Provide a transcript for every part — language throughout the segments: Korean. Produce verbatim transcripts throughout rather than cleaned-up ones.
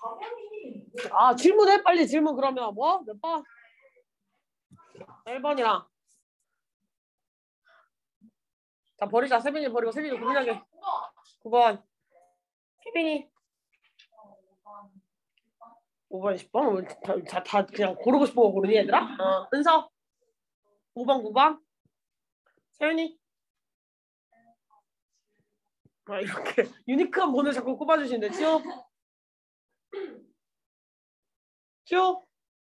아 질문해 빨리 질문. 그러면 뭐? 몇 번? 일 번이랑. 자 버리자. 세빈이 버리고 세빈이 고민하게. 구 번. 세빈이. 오 번, 십 번? 다, 다 그냥 고르고 싶은 거 고르니 얘들아? 어. 은서. 오 번, 구 번. 세윤이. 아 이렇게 유니크한 번을 자꾸 꼽아주시는데 치호. 치호.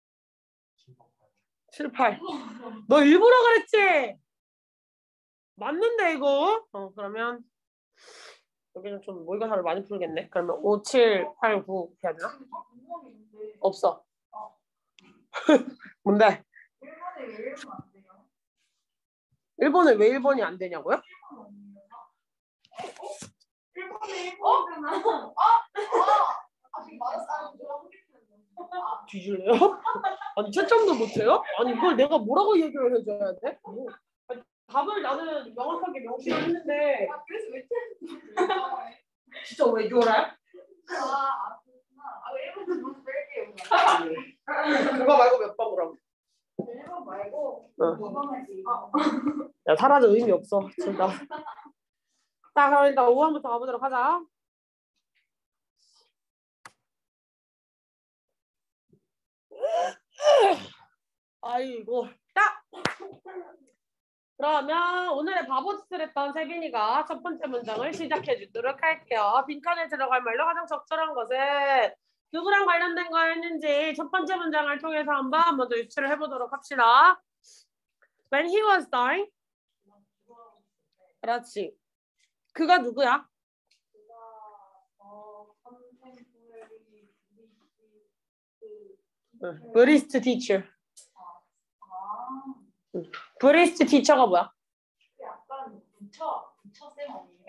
칠, 팔. 너 일부러 그랬지? 맞는데 이거? 어 그러면 여기는 좀 모의고사를 많이 풀겠네. 그러면 오, 칠, 팔, 구 해야 되나? 없어. 뭔데? 일 번에 왜 일 번이 안 되냐고요? 뒤질래요? 아니 채점도 못해요? 아니 이걸 내가 뭐라고 얘기를 해줘야 돼? 뭐. 아니, 답을 나는 명확하게 명시를 했는데 그래서 왜 진짜 왜 저래? 그거 말고 몇 번 그럼? 일 번 말고 어. 이 번 할지. 야 사라져 의미 없어 진짜. 자 그럼 일단 오 번부터 가보도록 하자. 아이고 자 그러면 오늘의 바보짓을 했던 세빈이가 첫 번째 문장을 시작해 주도록 할게요. 빈칸에 들어갈 말로 가장 적절한 것은 누구랑 관련된 거였는지 첫 번째 문장을 통해서 한번 먼저 유추를 해보도록 합시다. When he was dying. 그렇지. 그가 누구야? 브리스트 티처. 브리스트 티처가 뭐야? 약간 부처 부처쌤 아니에요?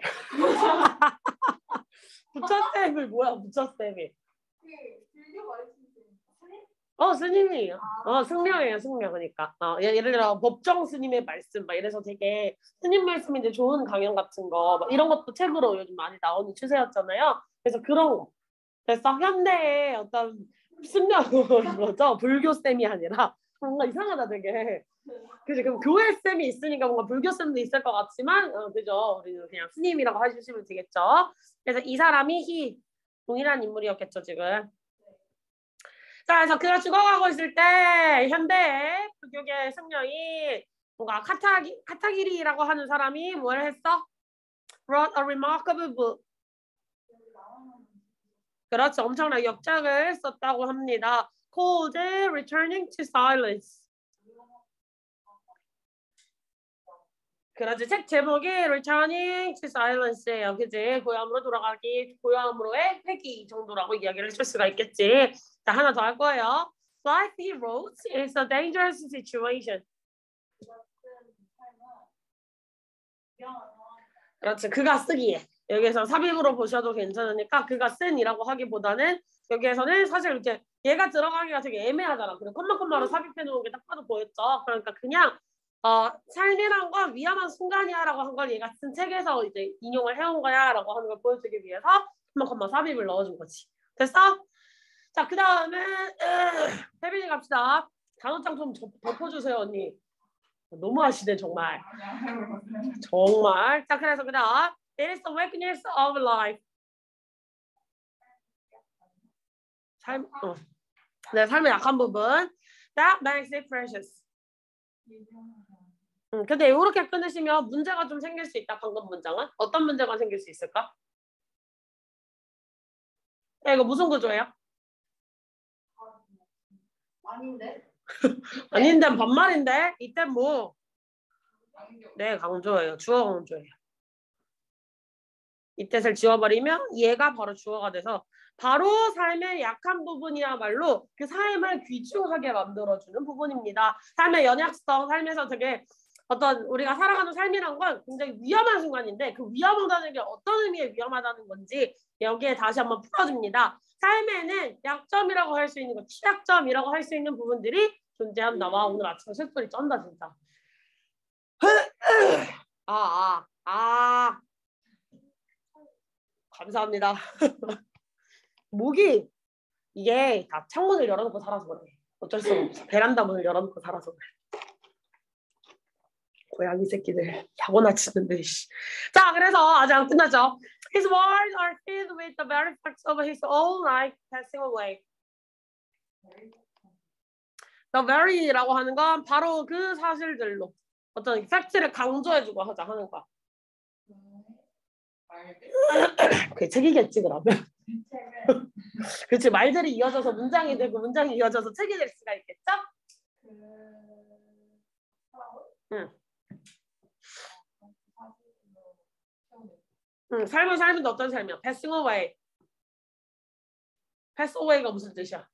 부처쌤이 뭐야? 부처쌤이. 그 불교 가르치는 스님? 어 스님이에요. 어 승려예요 승려. 그러니까 어, 예를 들어 법정 스님의 말씀 막 이래서 되게 스님 말씀인데 좋은 강연 같은 거 막 이런 것도 책으로 요즘 많이 나오는 추세였잖아요. 그래서 그런 거. 그래서 현대의 어떤 승려 거죠. 불교 쌤이 아니라 뭔가 이상하다 되게. 그지 그럼 교회 쌤이 있으니까 뭔가 불교 쌤도 있을 것 같지만 어, 그죠. 우리는 그냥 스님이라고 해주시면 되겠죠. 그래서 이 사람이 희 동일한 인물이었겠죠 지금. 자, 그래서 그가 죽어가고 있을 때 현대의 불교계 승려인 뭔가 카타기, 카타기리라고 하는 사람이 뭘 했어? Wrote a remarkable book. 그렇죠. 엄청난 역작을 썼다고 합니다. Called Returning to Silence. 그렇지. 책 제목이 Returning to Silence예요. 그지? 고향으로 돌아가기, 고향으로의 회귀 정도라고 이야기를 해줄 수가 있겠지. 자, 하나 더 할 거예요. Life he wrote is a dangerous situation. 그렇지. 그가 쓰기에. 여기서 삽입으로 보셔도 괜찮으니까 그가 쓴이라고 하기보다는 여기에서는 사실 이제 얘가 들어가기가 되게 애매하잖아. 그냥 콤마콤마로 삽입해 놓은 게 딱 봐도 보였죠. 그러니까 그냥 어, 삶이란 건 위험한 순간이야 라고 한 걸 얘가 쓴 책에서 이제 인용을 해온 거야 라고 하는 걸 보여주기 위해서 콤마콤마 삽입을 넣어준 거지. 됐어? 자, 그 다음에 세빈이 갑시다. 단어장 좀 덮어주세요 언니. 너무 하시네 정말. 정말. 자, 그래서 그 다음 It is the weakness of life. 삶, 어. 네, 삶의 약한 부분. That makes it precious. 음, 근데 이렇게 끊으시면 문제가 좀 생길 수 있다. 방금 문장은 어떤 문제가 생길 수 있을까? 야, 이거 무슨 구조예요? 아닌데? 아닌데 반말인데 이때 뭐? 네, 강조예요. 주어 강조예요. 이 뜻을 지워버리면 얘가 바로 주어가 돼서 바로 삶의 약한 부분이야말로 그 삶을 귀중하게 만들어주는 부분입니다. 삶의 연약성, 삶에서 되게 어떤 우리가 살아가는 삶이란 건 굉장히 위험한 순간인데 그 위험하다는 게 어떤 의미의 위험하다는 건지 여기에 다시 한번 풀어줍니다. 삶에는 약점이라고 할 수 있는 거, 취약점이라고 할 수 있는 부분들이 존재한다. 와 오늘 아침에 쇳소리 쩐다 진짜. 아, 아, 아. 감사합니다. 목이 이게 다 창문을 열어놓고 살아서 그래. 어쩔 수가 없어. 베란다 문을 열어놓고 살아서 그래. 고양이 새끼들 야고나 치는데. 자, 그래서 아직 안 끝났죠. His words are filled with the very facts of his own life passing away. The very라고 하는 건 바로 그 사실들로 어떤 팩트를 강조해주고 하자 하는 거야. 그게 책이겠지 그러면. 그렇지, 말들이 이어져서 문장이 되고 문장이 이어져서 책이 될 수가 있겠죠? 응. 응, 삶을 살면 어떤 삶이야? passing away. pass away가 무슨 뜻이야?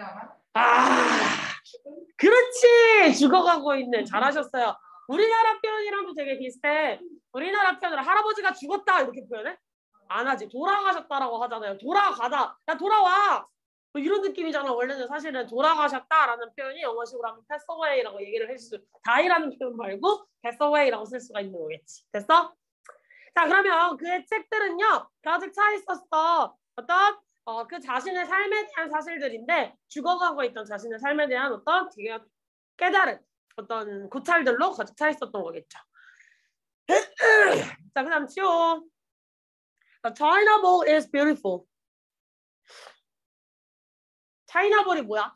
아, 그렇지. 죽어가고 있는. 잘하셨어요. 우리나라 표현이랑도 되게 비슷해. 우리나라 표현으로 할아버지가 죽었다 이렇게 표현해? 안 하지. 돌아가셨다라고 하잖아요. 돌아가다. 야 돌아와. 뭐 이런 느낌이잖아. 원래는 사실은 돌아가셨다라는 표현이 영어식으로 하면 pass away라고 얘기를 할 수. die라는 표현 말고 pass away라고 쓸 수가 있는 거겠지. 됐어? 자, 그러면 그의 책들은요. 가득 차 있었어. 어떤 어, 그 자신의 삶에 대한 사실들인데 죽어가고 있던 자신의 삶에 대한 어떤 되게 깨달은 어떤 고찰들로 가득 차 있었던 거겠죠. 자, 그 다음 치오. The China Bowl is beautiful. 차이나볼이 뭐야?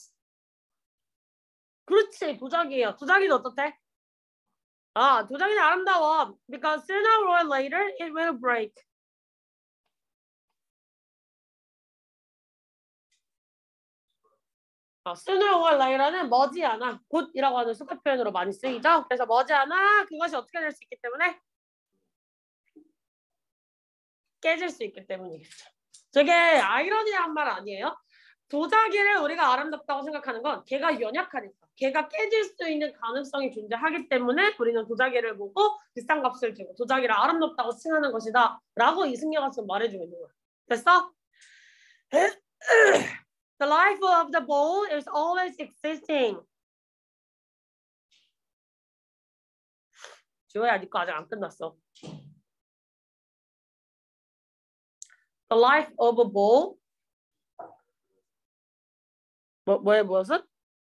그렇지, 도자기예요. 도자기는 어떻대? 아, 도자기는 아름다워. Because sooner or later it will break. 어, sooner or later는 머지않아, 곧이라고 하는 수급 표현으로 많이 쓰이죠. 그래서 머지않아 그것이 어떻게 될 수 있기 때문에 깨질 수 있기 때문이겠죠. 되게 아이러니한 말 아니에요? 도자기를 우리가 아름답다고 생각하는 건 걔가 연약하니까, 걔가 깨질 수 있는 가능성이 존재하기 때문에 우리는 도자기를 보고 비싼 값을 주고 도자기를 아름답다고 칭하는 것이다 라고 이승려가 지금 말해주고 있는 거야. 됐어? The life of the bowl is always existing. 지호야, 니 거 아직 안 끝났어. The life of a bowl. 뭐, 뭐에 무엇은?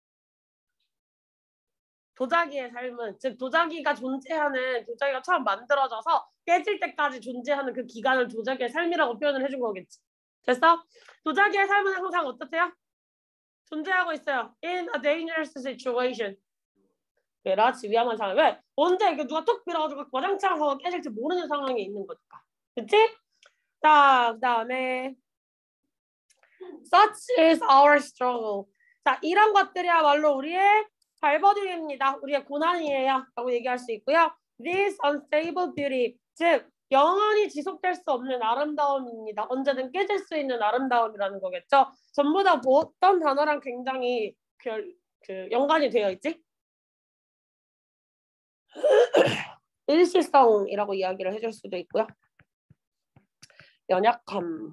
도자기의 삶은, 즉 도자기가 존재하는, 도자기가 처음 만들어져서 깨질 때까지 존재하는 그 기간을 도자기의 삶이라고 표현을 해준 거겠지. 됐어? 도자기의 삶은 항상 어떻대요? 존재하고 있어요. In a dangerous situation. 그렇지, 위험한 상황. 왜? 언제 누가 툭 밀어가지고 와장창 하고 깨질지 모르는 상황에 있는 거니까. 그치? 자, 그 다음에 Such is our struggle. 자, 이런 것들이야말로 우리의 발버둥입니다. 우리의 고난이에요 라고 얘기할 수 있고요. This unstable beauty. 즉 영원히 지속될 수 없는 아름다움입니다. 언제든 깨질 수 있는 아름다움이라는 거겠죠. 전부 다 뭐 어떤 단어랑 굉장히 그, 그 연관이 되어 있지? 일시성이라고 이야기를 해줄 수도 있고요. 연약함,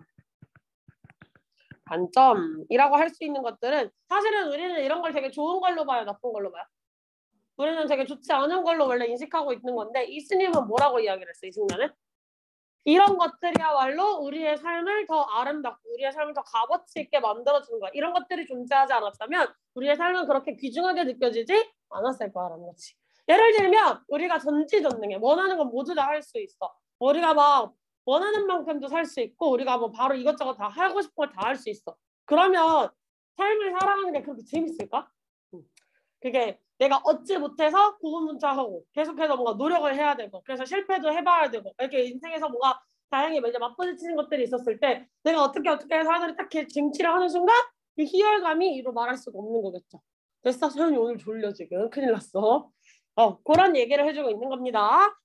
단점이라고 할 수 있는 것들은 사실은 우리는 이런 걸 되게 좋은 걸로 봐요, 나쁜 걸로 봐요? 우리는 되게 좋지 않은 걸로 원래 인식하고 있는 건데 이스님은 뭐라고 이야기를 했어? 이승려는 이런 것들이야말로 우리의 삶을 더 아름답고 우리의 삶을 더 값어치 있게 만들어주는 거야. 이런 것들이 존재하지 않았다면 우리의 삶은 그렇게 귀중하게 느껴지지 않았을 거라는 거지. 예를 들면 우리가 전지전능해. 원하는 건 모두 다 할 수 있어. 우리가 막 원하는 만큼도 살 수 있고 우리가 뭐 바로 이것저것 다 하고 싶은 걸 다 할 수 있어. 그러면 삶을 살아가는 게 그렇게 재밌을까? 그게 내가 얻지 못해서 고군분투하고 계속해서 뭔가 노력을 해야 되고 그래서 실패도 해봐야 되고 이렇게 인생에서 뭔가 다행히 이제 맞부딪히는 것들이 있었을 때 내가 어떻게 어떻게 해서 하늘을 딱 쟁취를 하는 순간 그 희열감이 이루 말할 수가 없는 거겠죠. 됐어? 소연이 오늘 졸려 지금. 큰일 났어. 어, 그런 얘기를 해주고 있는 겁니다.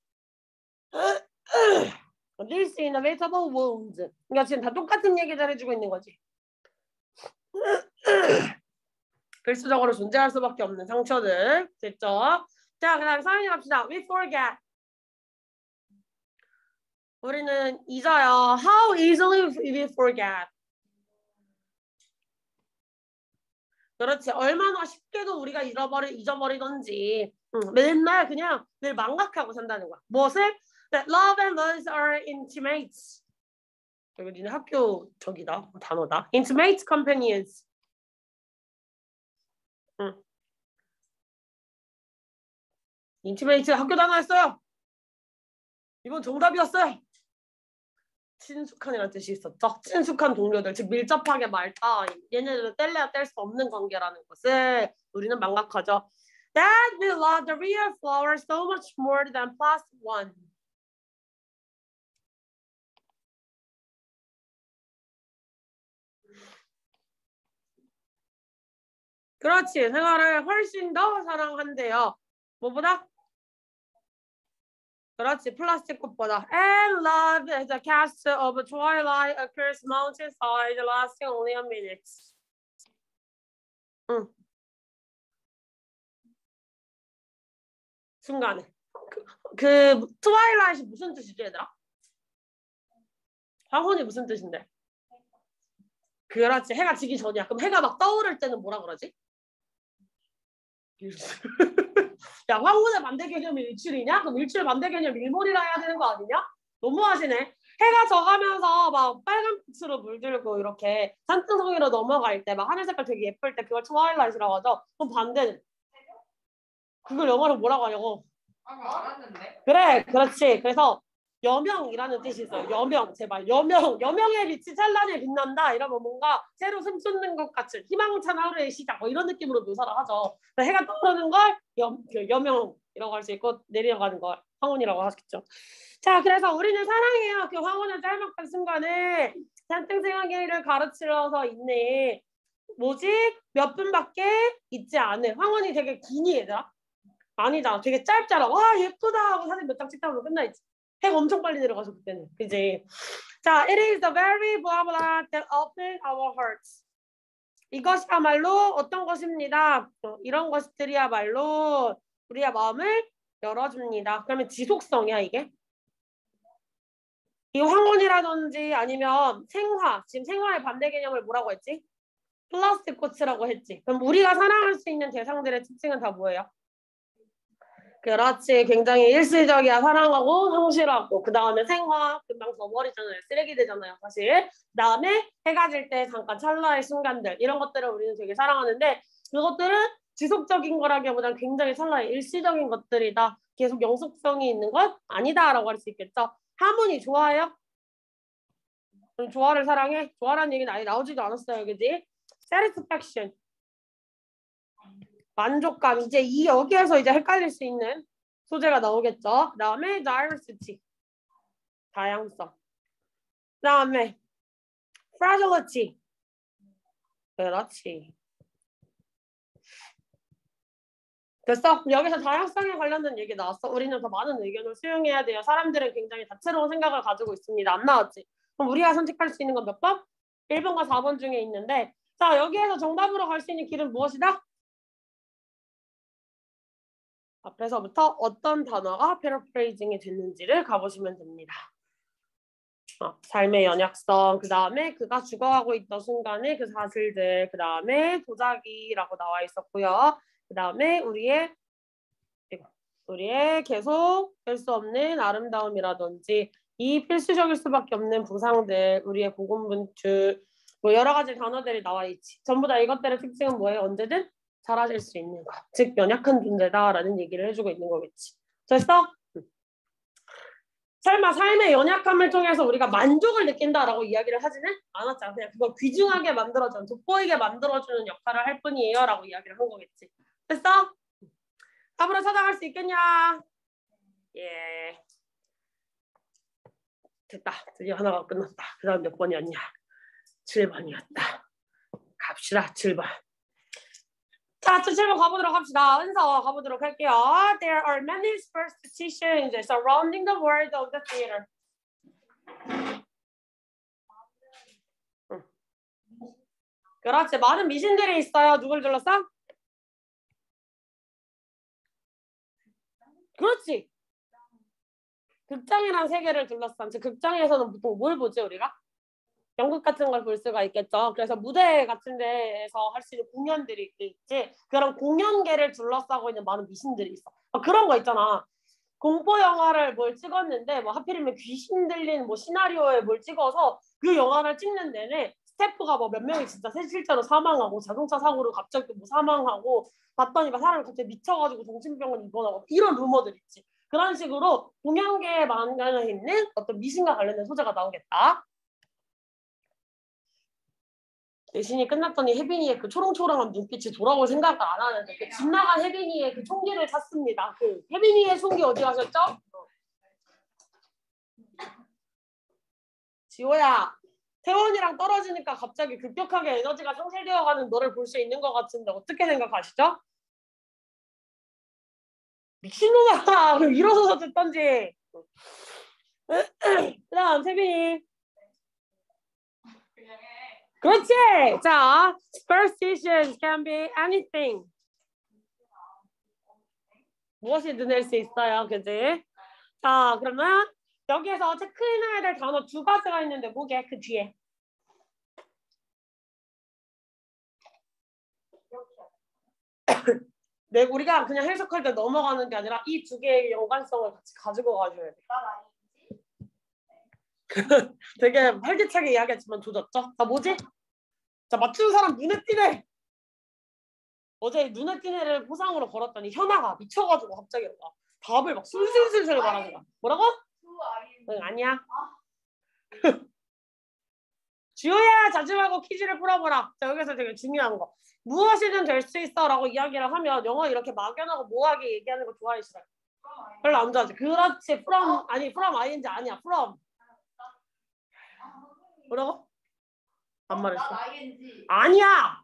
This inevitable wounds. 그러니까 지금 다 똑같은 얘기를 해주고 있는 거지. 필수적으로 존재할 수밖에 없는 상처들. 됐죠? 자, 그 다음 사연이 갑시다. We forget. 우리는 잊어요. How easily we forget. 그렇지. 얼마나 쉽게도 우리가 잃어버리, 잊어버리던지. 응, 맨날 그냥 늘 망각하고 산다는 거야. 무엇을? That love and love are intimates. 이거 니네 학교 저기다. 단어다. Intimate companions. 응. 인티메이트 학교 다녔어요. 이건 정답이었어요. 친숙한이라는 뜻이 있었죠. 친숙한 동료들, 즉 밀접하게 말다. 얘네들은 뗄래야 뗄 수 없는 관계라는 것을 우리는 망각하죠. That we love the real flower so much more than plastic one. 그렇지. 생활을 훨씬 더 사랑한대요. 뭐보다? 그렇지. 플라스틱 꽃보다. And love is a cast of a twilight across mountainside lasting only a minute. 응. 순간에. 그, 그 트와일라이트이 무슨 뜻이지 얘들아? 황혼이 무슨 뜻인데? 그렇지. 해가 지기 전이야. 그럼 해가 막 떠오를 때는 뭐라 그러지? 야, 황혼의 반대 개념이 일출이냐? 그럼 일출 반대 개념 일몰이라 해야 되는 거 아니냐? 너무하시네. 해가 져가면서 막 빨간빛으로 물들고 이렇게 산등성이로 넘어갈 때 막 하늘 색깔 되게 예쁠 때 그걸 트와일라이트라고 하죠. 그럼 반대는? 그걸 영어로 뭐라고 하냐고? 아, 알았는데. 그래, 그렇지. 그래서 여명이라는 뜻이 있어요. 여명, 제발. 여명, 여명의 빛이 찬란히 빛난다. 이러면 뭔가 새로 숨쫓는 것 같은 희망찬 하루의 시작. 뭐 이런 느낌으로 묘사를 하죠. 해가 떠오르는 걸 여, 그 여명이라고 할 수 있고 내려가는 걸 황혼이라고 하겠죠. 자, 그래서 우리는 사랑해요. 그 황혼의 짤막한 순간에 산등생하기를 가르치려서 있네. 뭐지? 몇 분밖에 있지 않은. 황혼이 되게 기니 얘들아? 아니다. 되게 짧잖아. 와 예쁘다 하고 사진 몇 장 찍다 보면 끝나있지. 해가 엄청 빨리 내려가서 그때는. 그지? 자, it is the very blah blah that opens our hearts. 이것이야말로 어떤 것입니다. 어, 이런 것들이야말로 우리의 마음을 열어줍니다. 그러면 지속성이야 이게. 이 황혼이라든지 아니면 생화. 지금 생화의 반대 개념을 뭐라고 했지? 플라스틱 꽃이라고 했지. 그럼 우리가 사랑할 수 있는 대상들의 특징은 다 뭐예요? 그렇지. 굉장히 일시적이야. 사랑하고 성실하고 그 다음에 생화 금방 져버리잖아요. 쓰레기 되잖아요. 사실. 그 다음에 해가 질 때 잠깐 찰나의 순간들 이런 것들을 우리는 되게 사랑하는데 그것들은 지속적인 거라기보다는 굉장히 찰나의 일시적인 것들이다. 계속 영속성이 있는 것 아니다라고 할 수 있겠죠. 하모니 좋아해요? 그럼 조화를 사랑해? 조화라는 얘기는 아예 나오지도 않았어요. 그지? satisfaction 만족감. 이제 이 여기에서 이제 헷갈릴 수 있는 소재가 나오겠죠. 그 다음에 diversity 다양성. 그 다음에 fragility 그렇지. 됐어? 여기서 다양성에 관련된 얘기 나왔어. 우리는 더 많은 의견을 수용해야 돼요. 사람들은 굉장히 다채로운 생각을 가지고 있습니다. 안 나왔지? 그럼 우리가 선택할 수 있는 건 몇 번? 일 번과 사 번 중에 있는데 자 여기에서 정답으로 갈 수 있는 길은 무엇이다? 앞에서부터 어떤 단어가 패러프레이징이 됐는지를 가보시면 됩니다. 어, 삶의 연약성, 그 다음에 그가 죽어가고 있던 순간의 그 사실들, 그 다음에 도자기라고 나와 있었고요. 그 다음에 우리의 우리의 계속 될 수 없는 아름다움이라든지 이 필수적일 수밖에 없는 부상들, 우리의 고군분투, 뭐 여러 가지 단어들이 나와 있지. 전부 다 이것들의 특징은 뭐예요? 언제든 사라질 수 있는 것. 즉 연약한 존재다라는 얘기를 해주고 있는 거겠지. 됐어? 설마 삶의 연약함을 통해서 우리가 만족을 느낀다라고 이야기를 하지는 않았잖아. 그냥 그걸 귀중하게 만들어주는, 돋보이게 만들어주는 역할을 할 뿐이에요 라고 이야기를 한 거겠지. 됐어? 답으로 찾아갈 수 있겠냐? 예. 됐다. 드디어 하나가 끝났다. 그 다음 몇 번이었냐? 칠 번이었다. 갑시다. 칠 번. 자, 칠 번 가보도록 합시다. 은서 가보도록 할게요. There are many superstitions surrounding the world of the theater. 응. 그렇지. 많은 미신들이 있어요. 누굴 둘러싸? 그렇지. 극장이란 세계를 둘러싼. 즉 극장에서는 보통 뭘 보지 우리가? 연극 같은 걸 볼 수가 있겠죠. 그래서 무대 같은 데에서 할 수 있는 공연들이 있지. 그런 공연계를 둘러싸고 있는 많은 미신들이 있어. 그런 거 있잖아. 공포 영화를 뭘 찍었는데 뭐 하필이면 귀신 들린 뭐 시나리오에 뭘 찍어서 그 영화를 찍는 내내 스태프가 뭐 몇 명이 진짜 실제로 사망하고 자동차 사고로 갑자기 뭐 사망하고 봤더니 막 사람이 갑자기 미쳐가지고 정신병원 입원하고 이런 루머들 있지. 그런 식으로 동양계 만간에 있는 어떤 미신과 관련된 소재가 나오겠다. 대신이 끝났더니 혜빈이의 그 초롱초롱한 눈빛이 돌아올 생각을 안 하는데 그 집 나간 혜빈이의 그 총기를 찾습니다. 그 혜빈이의 총기 어디 가셨죠? 지호야, 태원이랑 떨어지니까 갑자기 급격하게 에너지가 상실되어가는 너를 볼 수 있는 것 같은데 어떻게 생각하시죠? 미친놈아! 그럼 일어서서 듣던지. 그 다음 세빈이. 그렇지! 자, superstitions can be anything. 무엇이든 될 수 있어요. 그지? 자, 그러면 여기에서 체크인해야 될 단어 두 가지가 있는데 뭐게? 그 뒤에. 네, 우리가 그냥 해석할 때 넘어가는 게 아니라 이 두 개의 연관성을 같이 가지고 가셔야 돼. 되게 활기차게 이야기했지만 조졌죠? 자, 뭐지? 자, 맞추는 사람 눈에 띄네. 어제 눈에 띄네 를 포상으로 걸었더니 현아가 미쳐가지고 갑자기 막 답을 막 술술술술 말하는 거야. 뭐라고? 응, 아니야. 지호야, 자지 말고 퀴즈를 풀어보라. 자, 여기서 되게 중요한 거. 무엇이든 될 수 있어 라고 이야기를 하면 영어 이렇게 막연하고 모호하게 얘기하는 거 좋아하시더라. 별로 안 좋아하지. 그렇지. from 아니 from ing 아니야. from. 뭐라고? 안 말했어. 아니야.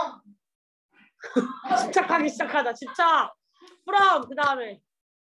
from. 집착하기 시작하자. 집착. from 그 다음에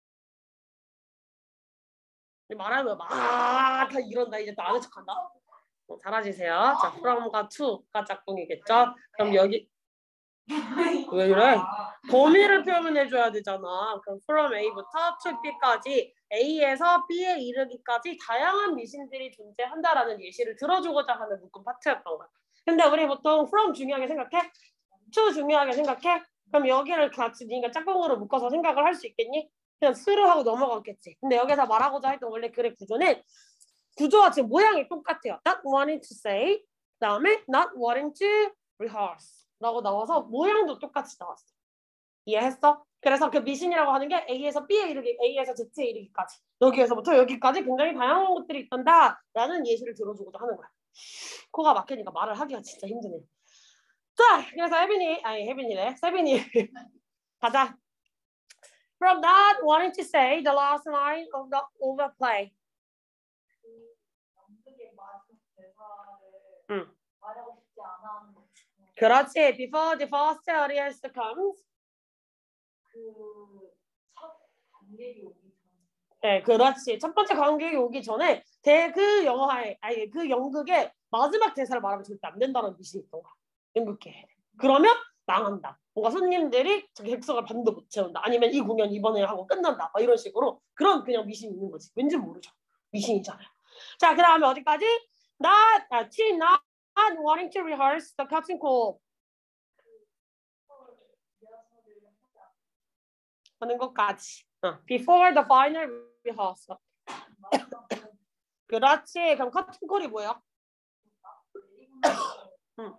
말하면 막다 이런다. 이제 또 아는 척한다. 어, 잘하시세요. 자, from과 to가 짝꿍이겠죠. 그럼 여기 왜 이래? 범위를 표현해줘야 되잖아. 그럼 from A부터 to B까지 A에서 B에 이르기까지 다양한 미신들이 존재한다라는 예시를 들어주고자 하는 묶음 파트였던 거야. 근데 우리 보통 from 중요하게 생각해? to 중요하게 생각해? 그럼 여기를 같이 네가 짝꿍으로 묶어서 생각을 할 수 있겠니? 그냥 스루 하고 넘어갔겠지. 근데 여기서 말하고자 했던 원래 글의 구조는 구조와 지금 모양이 똑같아요. Not wanting to say, 그 다음에 not wanting to rehearse 라고 나와서 모양도 똑같이 나왔어. 이해했어? 그래서 그 미신이라고 하는 게 A에서 B에 이르기, A에서 Z에 이르기까지 여기에서부터 여기까지 굉장히 다양한 것들이 있단다 라는 예시를 들어주고자 하는 거야. 코가 막히니까 말을 하기가 진짜 힘드네. 자, 그래서 혜빈이, 아니 혜빈이래, 세빈이 가자. From not wanting to say the last line of the, of the play. 응. 말하고 싶지 않아. 그렇지. Before the first audience comes. 그첫 관객이 오기 전. 네, 그렇지. 첫 번째 관객이 오기 전에 대 그 영화에 아니 그 연극의 마지막 대사를 말하면 절대 안 된다는 뜻이 있던 거야. 연극계. 그러면 망한다. 뭔가 손님들이 자기 객석을 반도 못 채운다. 아니면 이 공연 이번에 하고 끝난다. 막 이런 식으로 그런 그냥 미신이 있는 거지. 왠지 모르죠. 미신이잖아요. 자, 그 다음에 어디까지? Not, 아, T not wanting to rehearse the curtain call. 하는 것까지. 어. Before the final rehearsal. 그렇지. 그럼 커튼 콜이 뭐야? 응.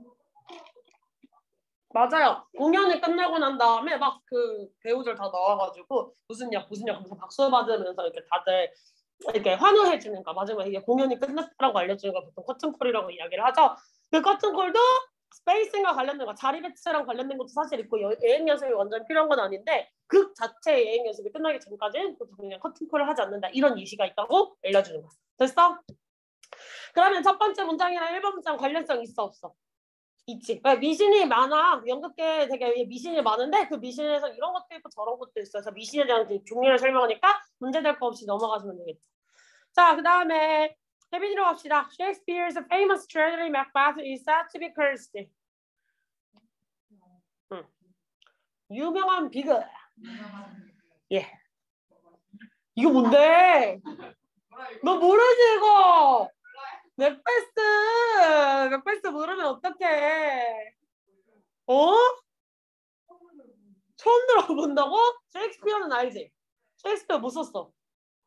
맞아요. 공연이 끝나고 난 다음에 막 그 배우들 다 나와가지고 무슨 역 무슨 역 하면서 박수 받으면서 이렇게 다들 이렇게 환호해 주는 거. 마지막에 이게 공연이 끝났다고 알려주는 거 보통 커튼콜이라고 이야기를 하죠. 그 커튼콜도 스페이싱과 관련된 거, 자리 배치랑 관련된 것도 사실 있고 예행 연습이 완전 필요한 건 아닌데 극 자체의 예행 연습이 끝나기 전까지는 그냥 커튼콜을 하지 않는다. 이런 예시가 있다고 알려주는 거야. 됐어? 그러면 첫 번째 문장이랑 일 번 문장 관련성 있어 없어? 있지. 미신이 많아. 연극계 되게 미신이 많은데 그 미신에서 이런 것도 있고 저런 것도 있어. 그래서 미신에 대한 종류를 설명하니까 문제될 거 없이 넘어가시면 되겠죠. 자, 그 다음에 혜빈이로 갑시다. Shakespeare's famous tragedy Macbeth is said to be cursed. 응. 유명한 비극. 예. 이거 뭔데? 너 모르지 이거? 맥베스. 맥베스 모르면 어떡해? 어? 처음 들어본다고? 셰익스피어는 알지? 셰익스피어 못 썼어.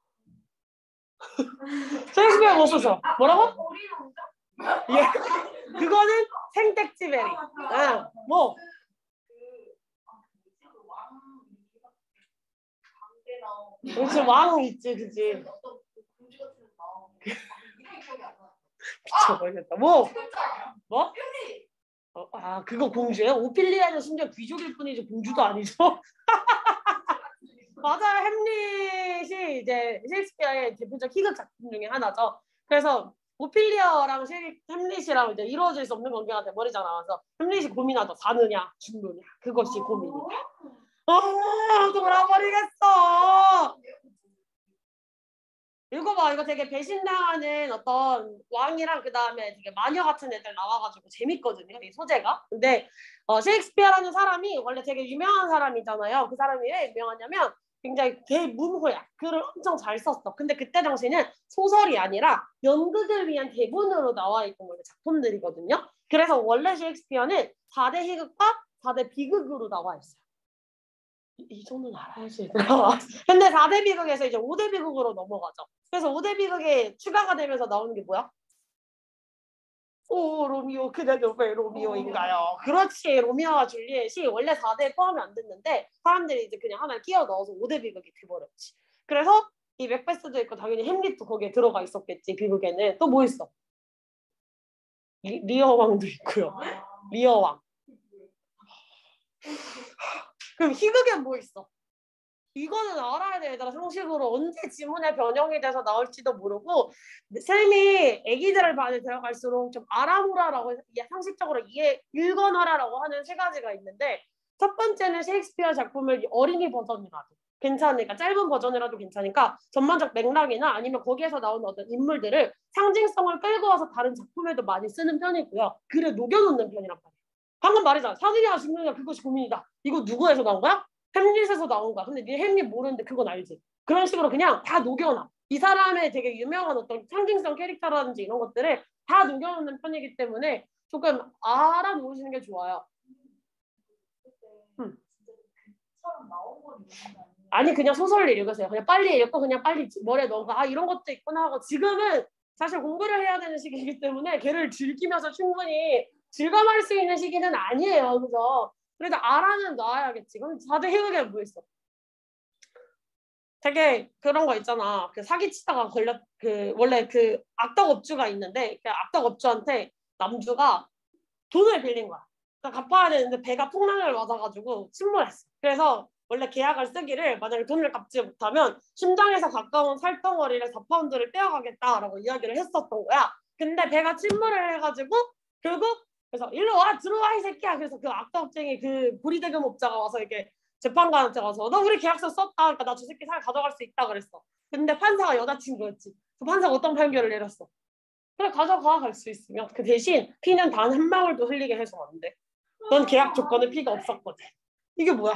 셰익스피어 못 썼어. 뭐라고? 예. 그거는 생택지 베리. 응, 뭐? 그렇지, 왕 있지, 그치. 미쳐버렸다. 뭐? 뭐? 어, 아, 그거 공주예요? 오피리아는 심지어 귀족일 뿐이지 공주도 아니죠? 맞아요. 햄릿이 이제 셰익스피어의 대표적 희극 작품 중에 하나죠. 그래서 오피리아랑 셰익, 햄릿이랑 이제 이루어질 수 없는 관계가 돼버리잖아. 그래서 햄릿이 고민하죠. 사느냐, 죽느냐. 그것이 고민이다. 아, 돌아버리겠어. 읽어봐. 이거 되게 배신당하는 어떤 왕이랑 그 다음에 되게 마녀 같은 애들 나와가지고 재밌거든요. 이 소재가. 근데 어, 셰익스피어라는 사람이 원래 되게 유명한 사람이잖아요. 그 사람이 왜 유명하냐면 굉장히 대문호야. 글을 엄청 잘 썼어. 근데 그때 당시에는 소설이 아니라 연극을 위한 대본으로 나와 있던 원래 작품들이거든요. 그래서 원래 셰익스피어는 사 대 희극과 사 대 비극으로 나와 있어요. 이 정도는 알아야지. 근데 사 대 비극에서 이제 오 대 비극으로 넘어가죠. 그래서 오 대 비극에 추가가 되면서 나오는 게 뭐야? 오, 로미오, 그대도 왜 로미오인가요? 그렇지. 로미오와 줄리엣이 원래 사 대에 포함이 안 됐는데 사람들이 이제 그냥 하나 끼워 넣어서 오 대 비극이 돼버렸지. 그래서 이 맥베스도 있고 당연히 햄릿도 거기에 들어가 있었겠지. 비극에는 또 뭐 있어? 리, 리어 왕도 있고요. 리어 왕. 그럼 희극엔 뭐 있어? 이거는 알아야 돼. 얘들아. 상식으로 언제 지문의 변형이 돼서 나올지도 모르고 쌤이 애기들을 반에 들어갈수록 좀 알아보라라고 상식적으로 이해 읽어놔라라고 하는 세 가지가 있는데 첫 번째는 셰익스피어 작품을 어린이 버전이라도 괜찮으니까 짧은 버전이라도 괜찮으니까 전반적 맥락이나 아니면 거기에서 나오는 어떤 인물들을 상징성을 끌고 와서 다른 작품에도 많이 쓰는 편이고요. 글에 녹여놓는 편이란 말이에요. 방금 말했잖아. 사느냐 죽느냐 그것이 고민이다. 이거 누구에서 나온 거야? 햄릿에서 나온 거야. 근데 네 햄릿 모르는데 그건 알지. 그런 식으로 그냥 다 녹여놔. 이 사람의 되게 유명한 어떤 상징성 캐릭터라든지 이런 것들을 다 녹여놓는 편이기 때문에 조금 알아놓으시는 게 좋아요. 음. 아니 그냥 소설을 읽으세요. 그냥 빨리 읽고 그냥 빨리 머리에 넣어가 아 이런 것도 있구나 하고 지금은 사실 공부를 해야 되는 시기이기 때문에 걔를 즐기면서 충분히 즐감할 수 있는 시기는 아니에요. 그죠? 그래도 알아는 놔야겠지. 그럼 사 대 희극에 뭐 있어? 되게 그런 거 있잖아. 그 사기치다가 걸렸 그 원래 그 악덕 업주가 있는데 그 악덕 업주한테 남주가 돈을 빌린 거야. 그러니까 갚아야 되는데 배가 풍랑을 맞아가지고 침몰했어. 그래서 원래 계약을 쓰기를 만약에 돈을 갚지 못하면 심장에서 가까운 살덩어리를 사 파운드를 떼어가겠다라고 이야기를 했었던 거야. 근데 배가 침몰을 해가지고 결국 그래서 일로 와 들어와 이 새끼야. 그래서 그 악덕쟁이 그 보리대금 업자가 와서 이렇게 재판관한테 가서 너 우리 계약서 썼다. 그러니까 나 저 새끼 살 가져갈 수 있다 그랬어. 근데 판사가 여자친구였지. 그 판사가 어떤 판결을 내렸어? 그래 가져가 갈 수 있으면 그 대신 피는 단 한 방울도 흘리게 해서 안 돼. 넌 계약 조건에 피가 없었거든. 이게 뭐야?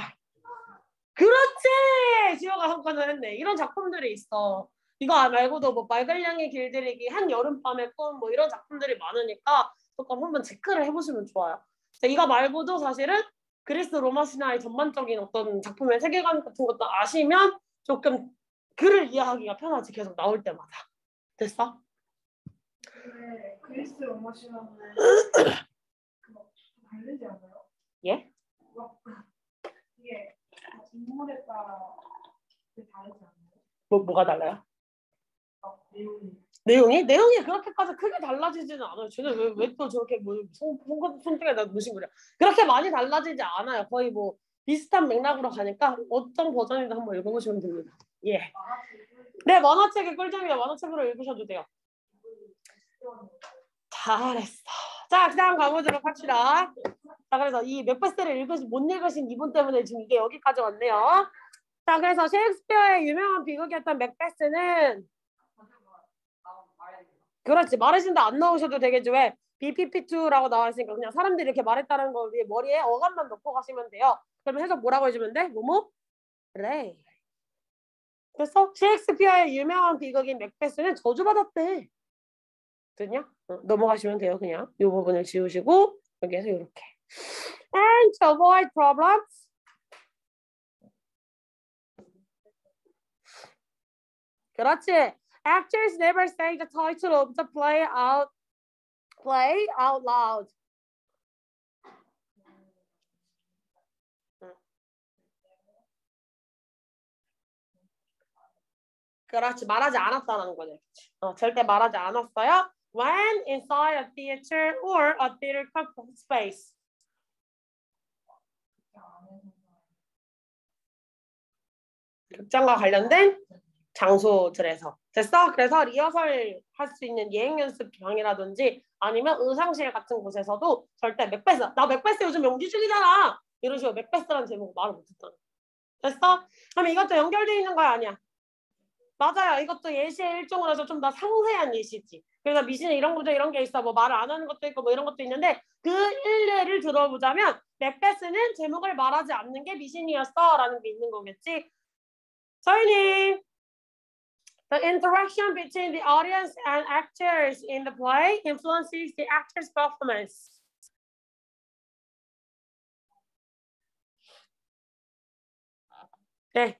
그렇지! 지호가 한 건을 했네. 이런 작품들이 있어. 이거 말고도 뭐 말갈량의 길들이기, 한여름밤의 꿈 뭐 이런 작품들이 많으니까 조금 한번 체크를 해보시면 좋아요. 이거 말고도 사실은 그리스 로마 신화의 전반적인 어떤 작품의 세계관 같은 것도 아시면 조금 글을 이해하기가 편하지. 계속 나올 때마다. 됐어? 네, 그리스 로마 신화는 다르지 않아요? 예? 이게 인물에 따라 다르지 않아요? 뭐, 뭐가 달라요? 어, 내용이. 내용이? 내용이 그렇게까지 크게 달라지지는 않아요. 쟤는 왜, 왜 또 저렇게 뭐 손, 손, 손등에다 무슨 거냐. 그렇게 많이 달라지지 않아요. 거의 뭐 비슷한 맥락으로 가니까 어떤 버전이든 한번 읽어보시면 됩니다. 예. 네, 만화책이 꿀잼이에요. 만화책으로 읽으셔도 돼요. 잘했어. 자, 그 다음 가보도록 합시다. 자, 그래서 이 맥베스를 읽으시, 못 읽으신 이분 때문에 지금 이게 여기까지 왔네요. 자, 그래서 셰익스피어의 유명한 비극이었던 맥베스는 그렇지. 말해준다 안 나오셔도 되겠지. 왜? 비피피이라고 나와 있으니까 그냥 사람들이 이렇게 말했다는 거 위에 머리에 어감만 넣고 가시면 돼요. 그러면 해석 뭐라고 해주면 돼? 뭐뭐? 그래. 그래서 셰익스피어의 유명한 비극인 맥베스는 저주받았대. 됐냐? 어, 넘어가시면 돼요. 그냥 이 부분을 지우시고 여기에서 이렇게. And to avoid problems. 그렇지. Actors never say the title of the play out Play out loud. 그렇지. 말하지 않았다는 거죠. 어, 절대 말하지 않았어요. When inside a theater or a theater space. 극장과 관련된 장소들에서. 됐어? 그래서 리허설 할 수 있는 예행 연습장이라든지 아니면 의상실 같은 곳에서도 절대 맥베스. 나 맥베스 요즘 연기 중이잖아. 이런 식으로 맥베스라는 제목을 말을 못했잖아. 됐어? 그럼 이것도 연결되어 있는 거야? 아니야? 맞아요. 이것도 예시의 일종으로 해서 좀 더 상세한 예시지. 그래서 미신에 이런 구조 이런 게 있어. 뭐 말을 안 하는 것도 있고 뭐 이런 것도 있는데 그 일례를 들어보자면 맥베스는 제목을 말하지 않는 게 미신이었어 라는 게 있는 거겠지. 서인이 The interaction between the audience and actors in the play influences the actor's performance. 네.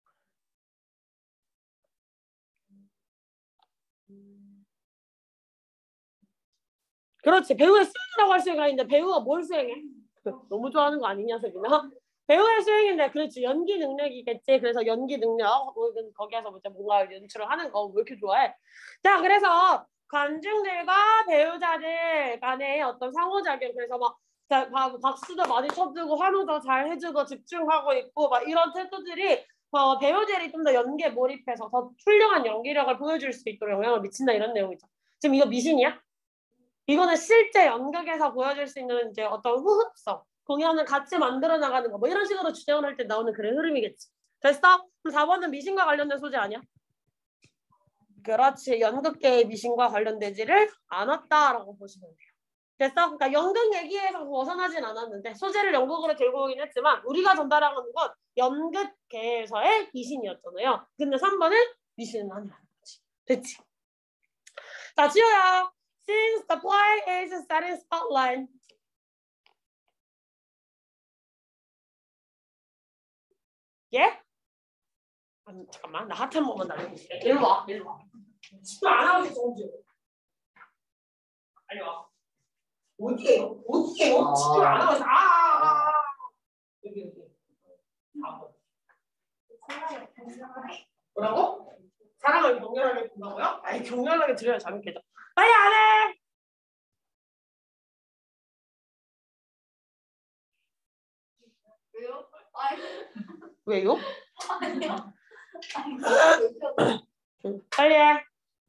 그렇지. 배우의 수행이라고 할 수가 있는데 배우가 뭘 수행해? 너무 좋아하는 거 아니냐, 세빈아? 배우의 수행인데 그렇지. 연기 능력이겠지. 그래서 연기 능력 거기에서 이제 뭔가 연출을 하는 거 왜 이렇게 좋아해? 자, 그래서 관중들과 배우자들 간의 어떤 상호작용. 그래서 막 박수도 많이 쳐주고 환호도 잘 해주고 집중하고 있고 막 이런 태도들이 어, 배우들이 좀 더 연기에 몰입해서 더 훌륭한 연기력을 보여줄 수 있도록 영향을 미친다 이런 내용이죠. 지금 이거 미신이야? 이거는 실제 연극에서 보여줄 수 있는 이제 어떤 호흡성, 공연을 같이 만들어 나가는 거, 뭐 이런 식으로 주장을 할 때 나오는 그런 흐름이겠지. 됐어? 그럼 사 번은 미신과 관련된 소재 아니야? 그렇지. 연극계의 미신과 관련되지를 않았다라고 보시면 돼요. 됐어? 그러니까 연극 얘기에서 벗어나진 않았는데 소재를 연극으로 들고 오긴 했지만 우리가 전달하는 건 연극계에서의 미신이었잖아요. 근데 삼 번은 미신은 아니라는 거지. 됐지? 자, 지효야. Since the play is set in Scotland. 예? 아, 잠깐만, 나 하트 한 번만 날려볼게. 일로 와, 일로 와. 집중 안 하고 있어, 정주. 빨리 와. 어디에요? 어디에요? 아. 집중 안 하고 있어. 아, 아, 아. 여기, 여기. 사 번. 뭐라고? 사랑을 격렬하게 본다고요? 아니, 격렬하게 들여야 재밌겠죠. 빨리 안 해! 왜요? 아니. 왜요? 아니요. 빨리 해.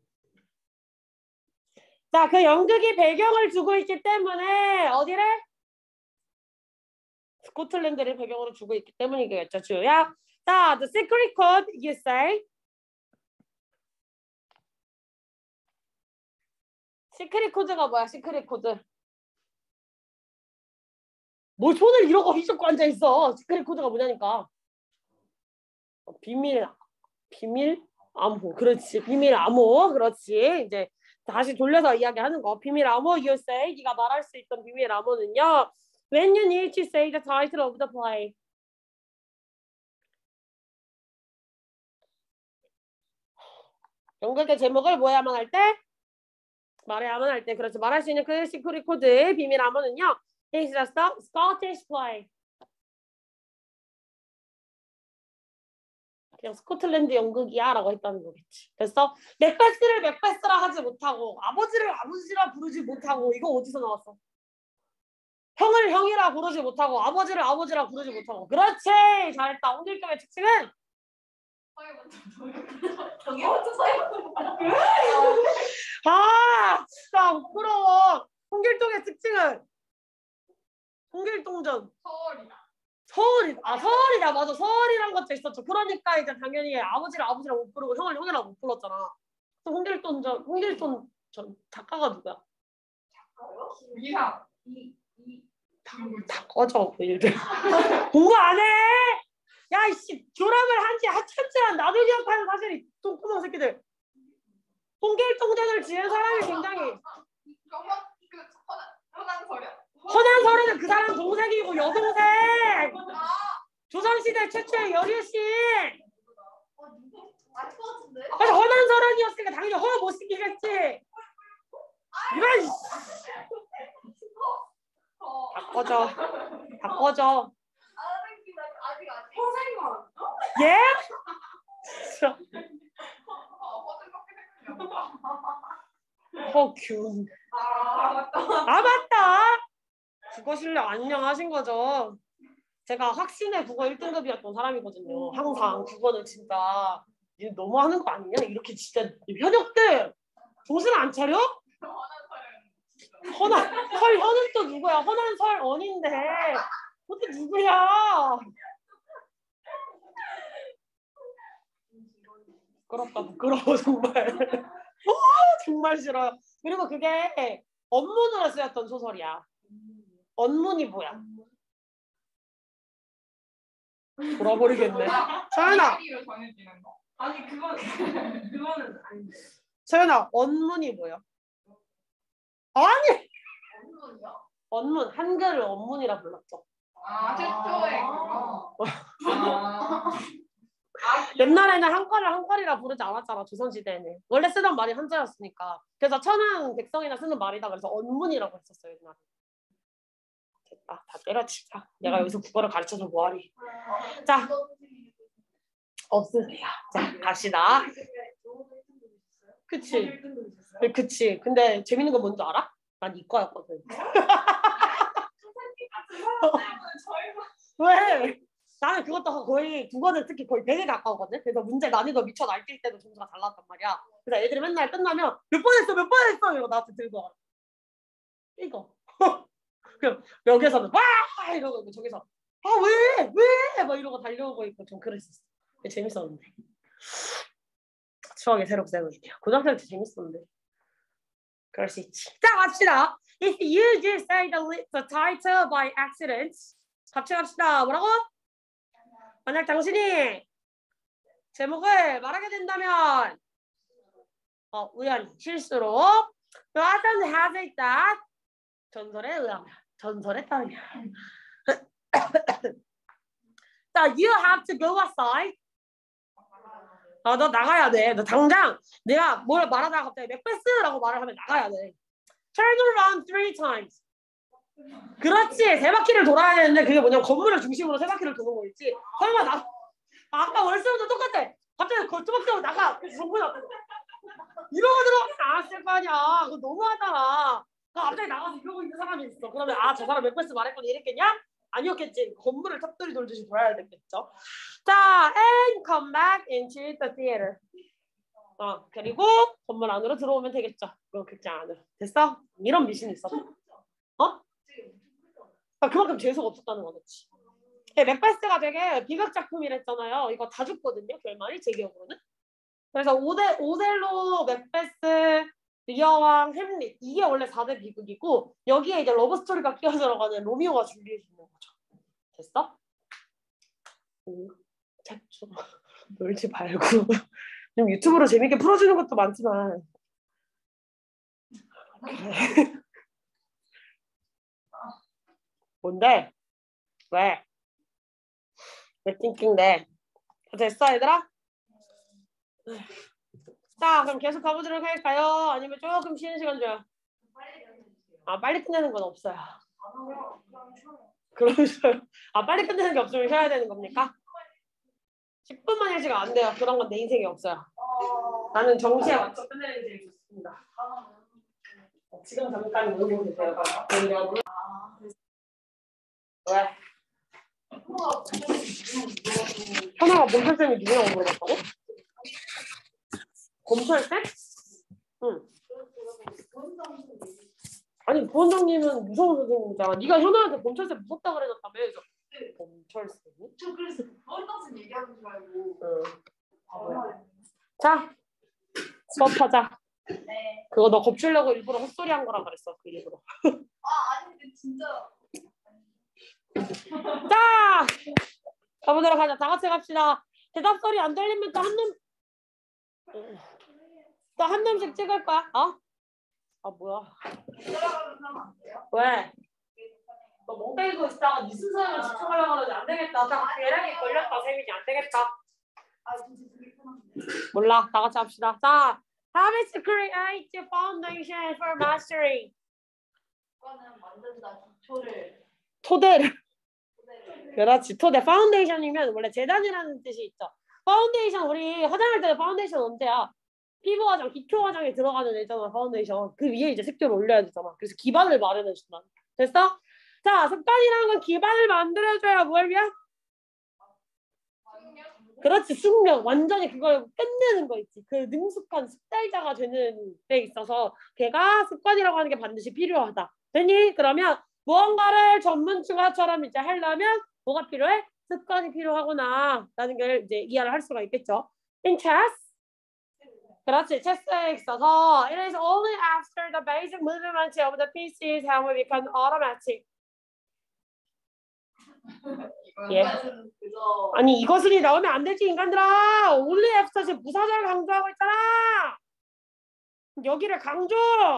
자, 그 연극이 배경을 두고 있기 때문에 어디를? 스코틀랜드를 배경으로 두고 있기 때문이겠죠, 주야. 자, the secret code, you say. 시크릿 코드가 뭐야? 시크릿 코드. 뭘 손을 이러고 휘젓고 앉아 있어. 시크릿 코드가 뭐냐니까. 어, 비밀, 비밀 암호. 그렇지. 비밀 암호. 그렇지. 이제 다시 돌려서 이야기하는 거. 비밀 암호. You say. 네가 말할 수 있던 비밀 암호는요. When you need to say the title of the play. 연극의 제목을 뭐 해야만 할 때? 말해야만 할 때. 그렇지. 말할 수 있는 그 시크릿 코드 비밀 암호는요. It's a Scottish play. 그냥 스코틀랜드 연극이야 라고 했다는 거겠지. 됐어? 맥베스를 맥베스라 하지 못하고 아버지를 아버지라 부르지 못하고 이거 어디서 나왔어? 형을 형이라 부르지 못하고 아버지를 아버지라 부르지 못하고. 그렇지. 잘했다. 홍길동의 특징은? 저기 혼자 서요. 아 진짜 부끄러워. 홍길동의 특징은? 홍길동전. 서울이다. 서울이, 아 서울이다. 맞아. 서울이란 것도 있었죠. 그러니까 이제 당연히 아버지를 아버지라 못 부르고 형을 형이라 못 불렀잖아. 홍길동 전 홍길동 전 작가가 누구야? 작가요? 이상. 이 이. 다, 다 꺼져 그 일들. 공부 안 해. 야 이씨 졸업을 한지 한참지만 나도 기억하는 사실이 똥구멍 새끼들. 홍길동전을 지은 사람이 굉장히. 그러면 그 허난서련. 허난서련은 그 사람 동생이고 여동생. 조선시대 최초의 여류씨. 알 것 같은데? 그래서 허난서련이었으니까 당연히 허 못 시키겠지. 이런 꺼져. 다 꺼져. 아직 아직 아직. 선생님은 예? 진짜. 어, 어떤 거 허균. 아 맞다. 아 맞다. 국어 실력 안녕하신 거죠. 제가 학신의 국어 일 등급이었던 사람이거든요. 항상 국어는 진짜 이거 너무 하는 거 아니냐? 이렇게 진짜 현역들 정신 안 차려? 허난 설 현은 또 누구야? 허난 설 언인데 어떻게 누구야? 부끄럽다 부끄러워 정말. 어, 정말 싫어요. 그리고 그게 언문으로 쓰였던 소설이야. 언문이 뭐야? 돌아버리겠네. 서연아, 로 전해지는 거. 아니 그건 그거는 아닌데. 서연아, 언문이 뭐야? 아니, 언론이요? 언문 한글을 언문이라 불렀죠. 아, 최초의 그거. 아. 옛날에는 한글을 한글이라 부르지 않았잖아. 조선시대에는 원래 쓰던 말이 한자였으니까. 그래서 천한 백성이나 쓰는 말이다 그래서 언문이라고 했었어요 옛날에. 됐다, 다 때려치자. 내가 여기서 국어를 가르쳐서 뭐하리. 자, 없으세요. 자, 갑시다. 그치, 그치. 근데 재밌는 거 뭔지 알아? 난 이과였거든. 왜? 나는 그것도 거의 국어는 특히 거의 백에 가까웠거든. 그래서 문제 난이도 미쳐 날뛸 때도 점수가 잘 나왔단 말이야. 그래서 애들이 맨날 끝나면 몇 번 했어 몇 번 했어 이러고 나한테 들고 와. 이거. 그럼 여기서는 와 이러고 있고 저기서 아 왜? 왜? 막 이러고 달려오고 있고 좀 그랬었어. 재밌었는데. 추억이 새롭게 생각해요. 고등학생 때 재밌었는데. 그럴 수 있지. 자 갑시다. If you just say the, the title by accident. 같이 갑시다. 뭐라고? 만약 당신이 제목을 말하게 된다면 어, 우연히 실수로 The author has it that 전설에 의하면 전설에 따르면 자, you have to go outside. 아, 너 나가야 돼. 너 당장 내가 뭘 말하다가 갑자기 맥베스라고 말을 하면 나가야 돼. Turn around three times. 그렇지. 세 바퀴를 돌아야 되는데 그게 뭐냐면 건물을 중심으로 세 바퀴를 도는 거 있지. 설마 나 아까 월수도 똑같아. 갑자기 걸투박자고 나가. 그래서 정말 나빠. 이러고 들어가면 나왔을 거 아니야. 그거 너무하잖아. 그 갑자기 나가서 이러고 있는 사람이 있어. 그러면 아, 저 사람 맥베스 말했거니 이랬겠냐? 아니었겠지. 건물을 탑돌이 돌듯이 돌아야 됐겠죠. 자, and come back into the theater. 어, 그리고 건물 안으로 들어오면 되겠죠. 그 극장 안으로. 됐어? 이런 미신이 있었어. 어? 아, 그만큼 재수가 없었다는 거겠지. 네, 맥베스가 되게 비극 작품이랬잖아요. 이거 다 죽거든요. 결말이 제 기억으로는. 그래서 오데, 오셀로, 맥베스, 리어왕, 햄릿 이게 원래 사 대 비극이고 여기에 이제 러브 스토리가 끼어 들어가는 로미오와 줄리엣이 있는 거죠. 됐어? 오, 책 좀 놀지 말고 좀 유튜브로 재밌게 풀어주는 것도 많지만 뭔데? 왜? 왜 띵띵대? 됐어 얘들아? 자 그럼 계속 가보도록 할까요? 아니면 조금 쉬는 시간 줘요? 아 빨리 끝내는 건 없어요. 그러면서요? 아 빨리 끝내는 게 없으면 쉬어야 되는 겁니까? 십 분만 일시가 안 돼요. 그런 건 내 인생에 없어요. 나는 정시에 맞춰 끝내는 게 제일 좋습니다. 지금 잠깐 놀고 계세요. 왜? 현아가 몬철쌤이 누구냐고 물어봤다고? 곰철쌤? 응. 아니 부원장님은 무서운 선생님이잖아. 네가 현아한테 곰철쌤 무섭다 그래줬다며. 그래서 곰철쌤이? 저 그래서 부원장님 얘기하는 줄 알고. 응. 아, 자 수업하자. 네. 그거 너 겁주려고 일부러 헛소리 한 거라 그랬어. 그 일부러. 아 아니 근데 진짜. 자 가보도록 하자. 다 같이 갑시다. 대답 소리 안 들리면 또 한 놈 또 한 놈씩 찍을 거야. 어? 아 뭐야? 왜? 너 멍 때리고 있다가 네 순서에만 집중하려고 그러지 안 되겠다. 자 예량이 걸렸다. 세민이 안 되겠다. 아 진짜 되게 편한데. 몰라. 다 같이 합시다. 자, habits to create the foundation for mastery. 이거는 만든다 기초를. 토대를 그렇지. 토대. 파운데이션이면 원래 재단이라는 뜻이 있죠. 파운데이션 우리 화장할 때 파운데이션 언제야? 피부 화장, 기초 화장에 들어가는 애잖아. 파운데이션. 그 위에 이제 색조를 올려야 되잖아. 그래서 기반을 마련해 준다. 됐어? 자, 습관이라는 건 기반을 만들어줘야 뭘 위해? 그렇지. 숙력. 완전히 그걸 끝내는 거 있지. 그 능숙한 습달자가 되는 데 있어서 걔가 습관이라고 하는 게 반드시 필요하다. 되니? 그러면 무언가를 전문충화처럼 이제 하려면 뭐가 필요해? 습관이 필요하구나 라는 걸 이제 이해를 할 수가 있겠죠. In chess, 그렇지. 체스에 있어서 it is only after the basic movements of the pieces have we become automatic. 예. 그저 아니 이것은이 나오면 안 되지 인간들아. only after 지금 부사절 강조하고 있잖아. 여기를 강조.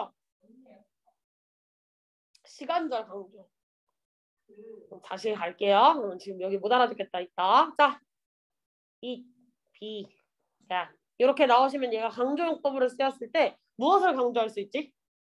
시간절 강조. 다시 갈게요. 지금 여기 못 알아듣겠다 있다. 자, 이, 비, 야 이렇게 나오시면 얘가 강조용법으로 쓰였을 때 무엇을 강조할 수 있지?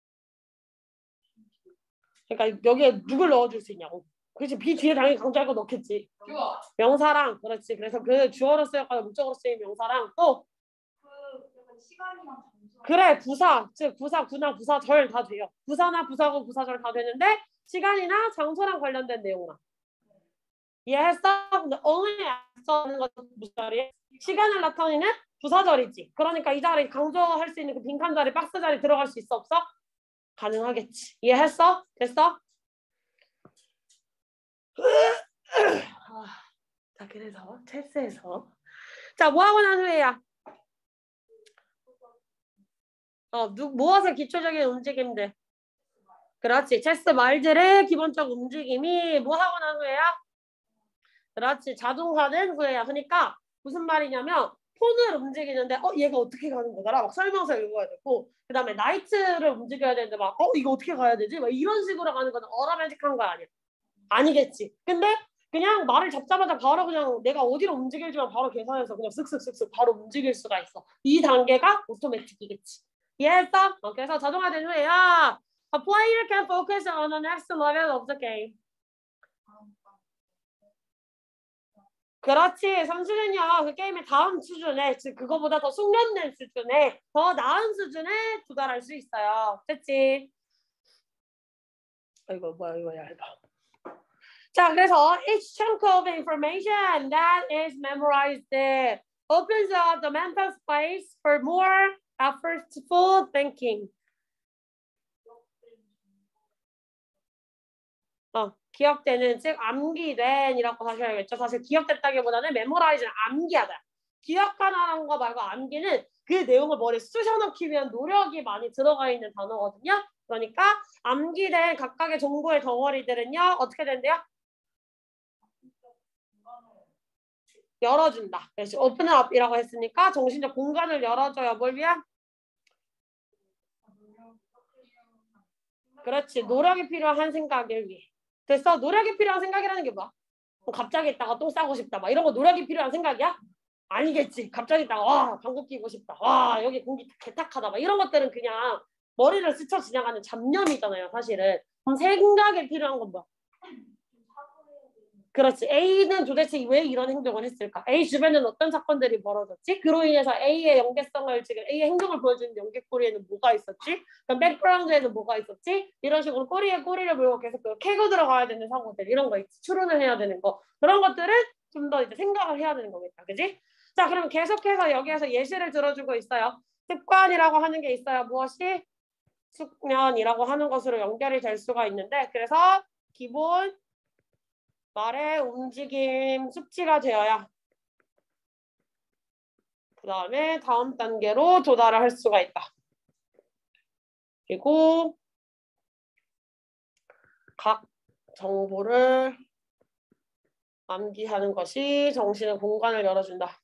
그러니까 여기에 누굴 넣어줄 수 있냐고. 그렇지. 비 뒤에 당연히 강조할 거 넣겠지. 주어. 명사랑 그렇지. 그래서 그 주어로 쓰였거나 목적으로 쓰인 명사랑 또 그 약간 시간이랑 장소. 그래 부사 즉 부사 구나 부사절 다 돼요. 부사나 부사고 부사절 다 되는데 시간이나 장소랑 관련된 내용만. 이해했어? 근데 only after는 건 무슨 자리에? 시간을 나타내는 부사절이지. 그러니까 이 자리 강조할 수 있는 그 빈칸 자리 박스 자리 들어갈 수 있어 없어? 가능하겠지. 이해했어? 됐어? 아, 자 그래서 체스에서 자 뭐하고 난 후에야 어, 누, 무엇의 기초적인 움직임들 그렇지. 체스 말들의 기본적 움직임이 뭐하고 난 후에야 그렇지. 자동화된 후에야. 그러니까 무슨 말이냐면 폰을 움직이는데 어 얘가 어떻게 가는 거더라 막 설명서 읽어야 되고 그 다음에 나이트를 움직여야 되는데 막 어 이거 어떻게 가야 되지 막 이런 식으로 가는 거는 어라매직한 거 아니야. 아니겠지. 근데 그냥 말을 잡자마자 바로 그냥 내가 어디로 움직일지만 바로 계산해서 그냥 쓱쓱쓱쓱 바로 움직일 수가 있어. 이 단계가 오토매틱이겠지. 이해했어? 어, 그래서 자동화된 후에야 A player can focus on the next level of the game. 그렇지. 선수는요. 그 게임의 다음 수준에 즉 그거보다 더 숙련된 수준에 더 나은 수준에 도달할 수 있어요. 됐지? 아이고 뭐야 이거 얇아. 자 그래서 each chunk of information that is memorized opens up the mental space for more effortful thinking. 어, 기억되는 즉 암기된이라고 다시 알겠죠. 사실 기억됐다기보다는 메모라이즈는 암기하다. 기억하라는 거 말고 암기는 그 내용을 머리에 쑤셔넣기 위한 노력이 많이 들어가 있는 단어거든요. 그러니까 암기된 각각의 정보의 덩어리들은요. 어떻게 된대요? 열어준다. 그래서 open up이라고 했으니까 정신적 공간을 열어줘요. 뭘 위한? 그렇지. 노력이 필요한 생각을 위해. 됐어? 노력이 필요한 생각이라는 게 뭐야? 뭐 갑자기 있다가 똥 싸고 싶다. 막 이런 거 노력이 필요한 생각이야? 아니겠지. 갑자기 있다가 와 방귀 끼고 싶다. 와 여기 공기 개탁하다. 막 이런 것들은 그냥 머리를 스쳐 지나가는 잡념이잖아요. 사실은. 그럼 생각이 필요한 건 뭐야? 그렇지. A는 도대체 왜 이런 행동을 했을까? A 주변에는 어떤 사건들이 벌어졌지? 그로 인해서 A의 연계성을 지금 A의 행동을 보여주는 연계꼬리에는 뭐가 있었지? 그럼 백그라운드에는 뭐가 있었지? 이런 식으로 꼬리에 꼬리를 물고 계속 캐고 들어가야 되는 상황들 이런 거 있지. 추론을 해야 되는 거 그런 것들은 좀 더 이제 생각을 해야 되는 거겠다. 그지? 자 그럼 계속해서 여기에서 예시를 들어주고 있어요. 습관이라고 하는 게 있어요. 무엇이? 숙련이라고 하는 것으로 연결이 될 수가 있는데 그래서 기본 말의 움직임 숙지가 되어야 그 다음에 다음 단계로 도달을 할 수가 있다. 그리고 각 정보를 암기하는 것이 정신의 공간을 열어준다.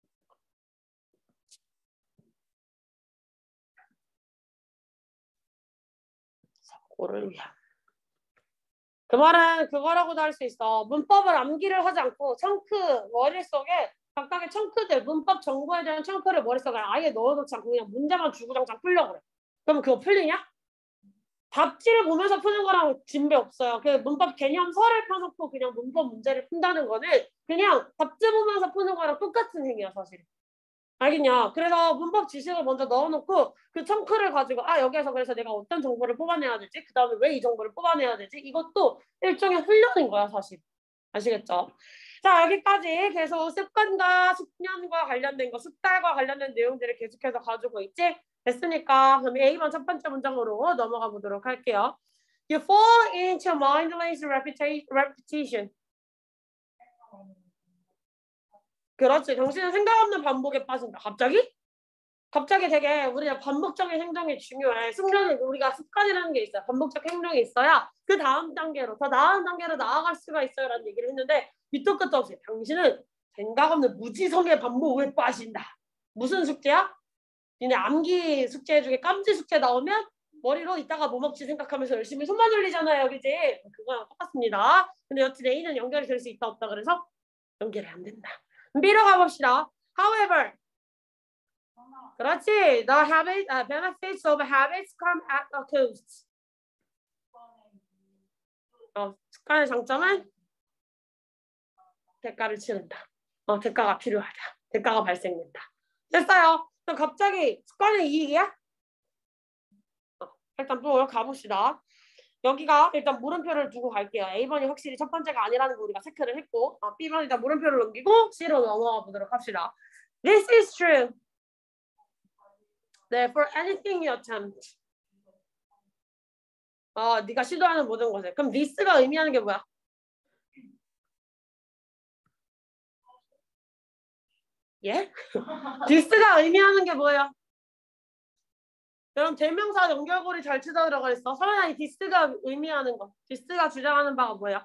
사고를 위한. 그 말은 그거라고도 할 수 있어. 문법을 암기를 하지 않고 청크 머릿속에 각각의 청크들 문법 정보에 대한 청크를 머릿속에 아예 넣어놓지 않고 그냥 문제만 주구장창 풀려고 그래. 그럼 그거 풀리냐? 답지를 보면서 푸는 거랑 진배 없어요. 그 문법 개념서를 펴놓고 그냥 문법 문제를 푼다는 거는 그냥 답지 보면서 푸는 거랑 똑같은 행위야 사실. 알겠냐? 그래서 문법 지식을 먼저 넣어놓고 그 청크를 가지고 아 여기에서 그래서 내가 어떤 정보를 뽑아내야 되지? 그 다음에 왜 이 정보를 뽑아내야 되지? 이것도 일종의 훈련인 거야 사실. 아시겠죠? 자 여기까지 계속 습관과 숙련과 관련된 거, 숙달과 관련된 내용들을 계속해서 가지고 있지? 됐으니까 그럼 A번 첫 번째 문장으로 넘어가 보도록 할게요. You fall into mindless repetition. 그렇지. 당신은 생각 없는 반복에 빠진다. 갑자기? 갑자기 되게 우리가 반복적인 행동이 중요해. 숙련이 우리가 습관이라는 게 있어요. 반복적 행동이 있어야 그 다음 단계로 더 나은 단계로 나아갈 수가 있어요라는 얘기를 했는데 밑도 끝도 없이 당신은 생각 없는 무지성의 반복에 빠진다. 무슨 숙제야? 니네 암기 숙제 중에 깜지 숙제 나오면 머리로 이따가 뭐 먹지 생각하면서 열심히 손만 돌리잖아요. 그지? 그거랑 똑같습니다. 근데 여튼 A는 연결이 될 수 있다 없다 그래서 연결이 안 된다. B로 가봅시다. However, 그렇지. The habit, uh, benefits of habits come at a cost. 어, 습관의 장점은 대가를 치른다. 어, 대가가 필요하다. 대가가 발생된다. 됐어요. 그럼 갑자기 습관의 이익이야? 어, 일단 또 가봅시다. 여기가 일단 물음표를 두고 갈게요. A번이 확실히 첫 번째가 아니라는 거 우리가 체크를 했고 어, B번이 일단 물음표를 넘기고 C로 넘어가 보도록 합시다. This is true. 네, for anything you attempt. 어, 네가 시도하는 모든 것에. 그럼 this가 의미하는 게 뭐야? 예? this가 의미하는 게 뭐예요? 그럼 대명사 연결고리 잘 치다 들어가 있어. 서연아, 이 this가 의미하는 거. this가 주장하는 바가 뭐야?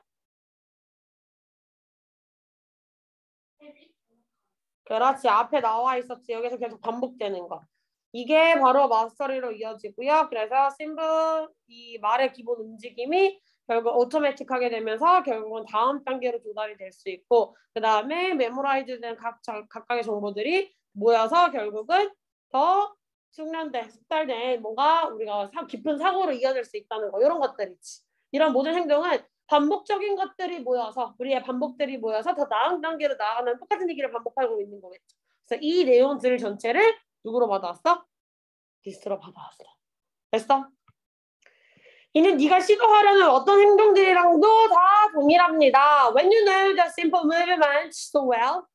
그렇지. 앞에 나와 있었지. 여기서 계속 반복되는 거. 이게 바로 마스터리로 이어지고요. 그래서 심브 이 말의 기본 움직임이 결국 오토매틱하게 되면서 결국은 다음 단계로 조달이 될 수 있고 그 다음에 메모라이즈된 각, 각각의 정보들이 모여서 결국은 더 숙련된, 숙달된 뭔가 우리가 사, 깊은 사고로 이어질 수 있다는 거 이런 것들이지. 이런 모든 행동은 반복적인 것들이 모여서 우리의 반복들이 모여서 더 나은 단계로 나아가는 똑같은 얘기를 반복하고 있는 거겠죠. 그래서 이 내용들 전체를 누구로 받아왔어? 디스로 받아왔어. 됐어? 이는 네가 시도하려는 어떤 행동들이랑도 다 동일합니다. When you know the simple movements so well.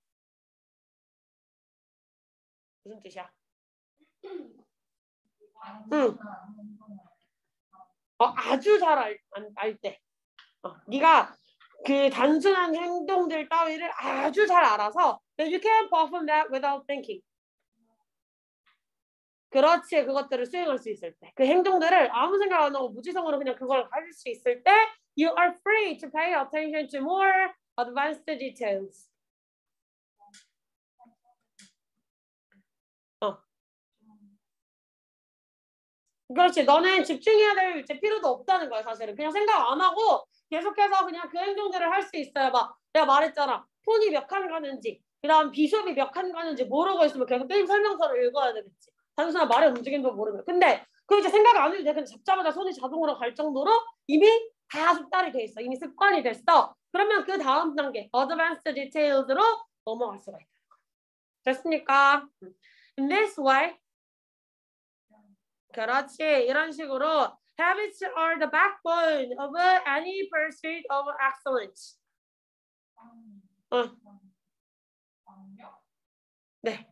무슨 뜻이야? 응. 어, 아주 잘 알, 알 때. 어, 네가 그 단순한 행동들 따위를 아주 잘 알아서 you can perform that without thinking. 그렇지. 그것들을 수행할 수 있을 때. 그 행동들을 아무 생각 안 하고 무지성으로 그냥 그걸 할 수 있을 때 you are free to pay attention to more advanced details. 어. 그렇지. 너는 집중해야 될 이제 필요도 없다는 거야 사실은. 그냥 생각 안 하고 계속해서 그냥 그 행동들을 할 수 있어요. 막 내가 말했잖아. 폰이 몇 칸 가는지 그 다음 비숍이 몇 칸 가는지 모르고 있으면 계속 게임 설명서를 읽어야 되겠지. 단순한 말의 움직임도 모르면. 근데 그거 이제 생각 안 해도 돼. 그냥 잡자마자 손이 자동으로 갈 정도로 이미 다 숙달이 돼 있어. 이미 습관이 됐어. 그러면 그 다음 단계 advanced details로 넘어갈 수가 있다. 됐습니까? In this way 그렇지. 이런 식으로 habits are the backbone of any pursuit of excellence. 어. 네.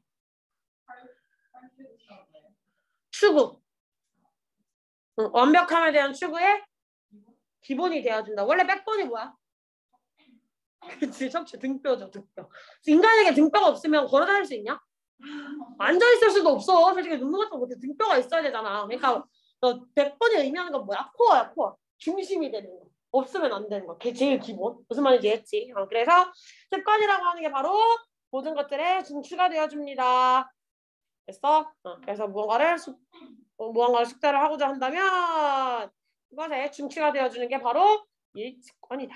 추구. 응, 완벽함에 대한 추구의 기본이 되어준다. 원래 백본이 뭐야? 그치, 척추 등뼈죠, 등뼈. 인간에게 등뼈가 없으면 걸어다닐 수 있냐? 앉아있을 수도 없어. 솔직히 눈물 같은 거 못해. 등뼈가 있어야 되잖아. 그러니까 너 백번이 의미하는 건 뭐야? 코어야, 코어. 중심이 되는 거. 없으면 안 되는 거. 그게 제일 기본. 무슨 말인지 이해했지? 어, 그래서 습관이라고 하는 게 바로 모든 것들에 중추가 되어줍니다. 됐어? 어, 그래서 무언가를 수, 어, 무언가를 숙달을 하고자 한다면 그것에 중추가 되어주는 게 바로 이 습관이다.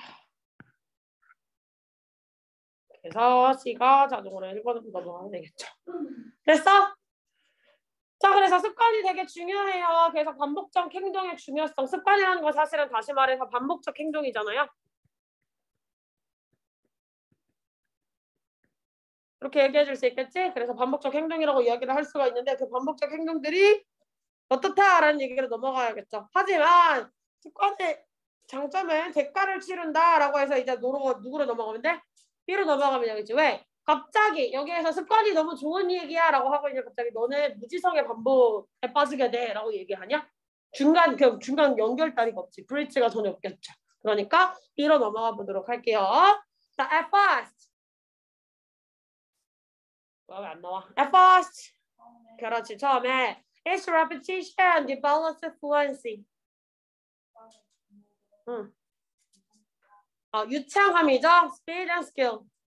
그래서 C가 자동으로 일 번으로 넘어가면 되겠죠. 됐어? 자, 그래서 습관이 되게 중요해요. 그래서 반복적 행동의 중요성. 습관이라는 건 사실은 다시 말해서 반복적 행동이잖아요. 이렇게 얘기해 줄 수 있겠지? 그래서 반복적 행동이라고 이야기를 할 수가 있는데 그 반복적 행동들이 어떻다라는 얘기로 넘어가야겠죠. 하지만 습관의 장점은 대가를 치른다라고 해서 이제 노로, 누구로 넘어가면 돼? B로 넘어가면 되겠지. 왜? 갑자기 여기에서 습관이 너무 좋은 얘기야 라고 하고 이제 갑자기 너네 무지성의 반복에 빠지게 돼 라고 얘기하냐? 중간 그 중간 연결다리가 없지. 브릿지가 전혀 없겠죠. 그러니까 B로 넘어가 보도록 할게요. 자, at first. 왜 안 나와? At first. 그렇지. 처음에 It's repetition develops fluency. 응. 어, 유창함이죠. Speed and skill.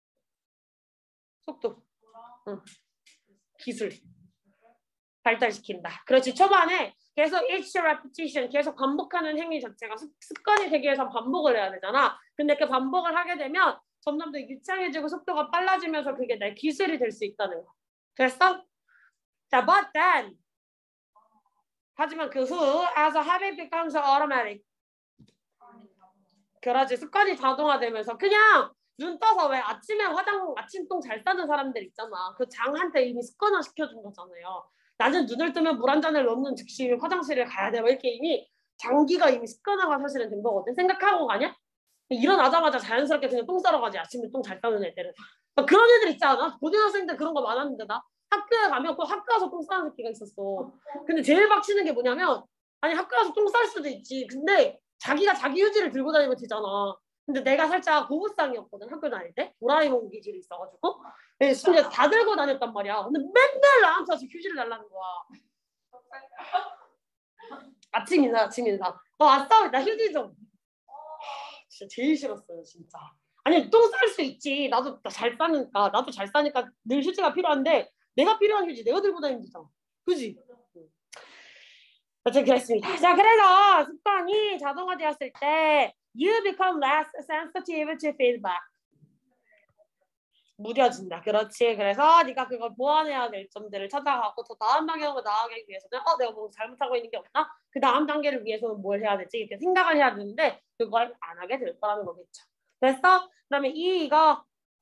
속도. 응. 기술. 발달시킨다. 그렇지. 초반에 계속 each repetition, 계속 반복하는 행위 자체가 습관이 되기 위해서 반복을 해야 되잖아. 근데 그 반복을 하게 되면 점점 더 유창해지고 속도가 빨라지면서 그게 내 기술이 될 수 있다는 거. 됐어? 자, but then. 하지만 그 후, as a habit becomes automatic. 그렇지. 습관이 자동화되면서 그냥 눈 떠서 왜 아침에 화장, 아침똥 잘 싸는 사람들 있잖아. 그 장한테 이미 습관화 시켜준 거잖아요. 낮은 눈을 뜨면 물 한 잔을 넣는 즉시 화장실에 가야 돼. 이렇게 이미 장기가 이미 습관화가 사실은 된 거거든. 생각하고 가냐? 일어나자마자 자연스럽게 그냥 똥 싸러 가지. 아침에 똥 잘 싸는 애들은. 그런 애들 있지 않아? 고등학생 때 그런 거 많았는데 나 학교에 가면 꼭 학교 가서 똥 싸는 새끼가 있었어. 근데 제일 빡치는 게 뭐냐면 아니 학교 가서 똥 쌀 수도 있지. 근데 자기가 자기 휴지를 들고 다니면 되잖아. 근데 내가 살짝 고부상이었거든 학교 다닐 때 도라에몽 기질이 있어가지고 심지어 다 들고 다녔단 말이야. 근데 맨날 나한테 와서 휴지를 달라는 거야. 아침 인사 아침 인사. 어 아싸 나 휴지 좀. 진짜 제일 싫었어요 진짜. 아니 똥 쌀 수 있지. 나도 잘 싸니까 나도 잘 싸니까 늘 휴지가 필요한데 내가 필요한 휴지 내가 들고 다니면 되잖아. 그지? 어쨌든 그랬습니다. 자, 그래서 습관이 자동화되었을 때 you become less sensitive to feedback. 무뎌진다. 그렇지. 그래서 네가 그걸 보완해야 될 점들을 찾아가고 더 나은 방향으로 나아가기 위해서는 어 내가 뭐 잘못하고 있는 게 없나? 그 다음 단계를 위해서는 뭘 해야 되지? 이렇게 생각을 해야 되는데 그걸 안 하게 될 거라는 거겠죠. 됐어? 그다음에 이 이거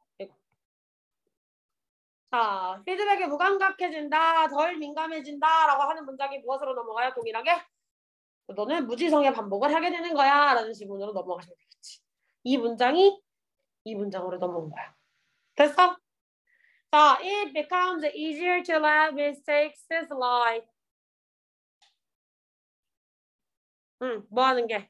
자, 피드백에 무감각해진다, 덜 민감해진다 라고 하는 문장이 무엇으로 넘어가요? 동일하게? 너는 무지성의 반복을 하게 되는 거야 라는 질문으로 넘어가시면 되겠지. 이 문장이 이 문장으로 넘어온 거야. 됐어? 자, it becomes easier to let mistakes slide. 응, 뭐 하는 게?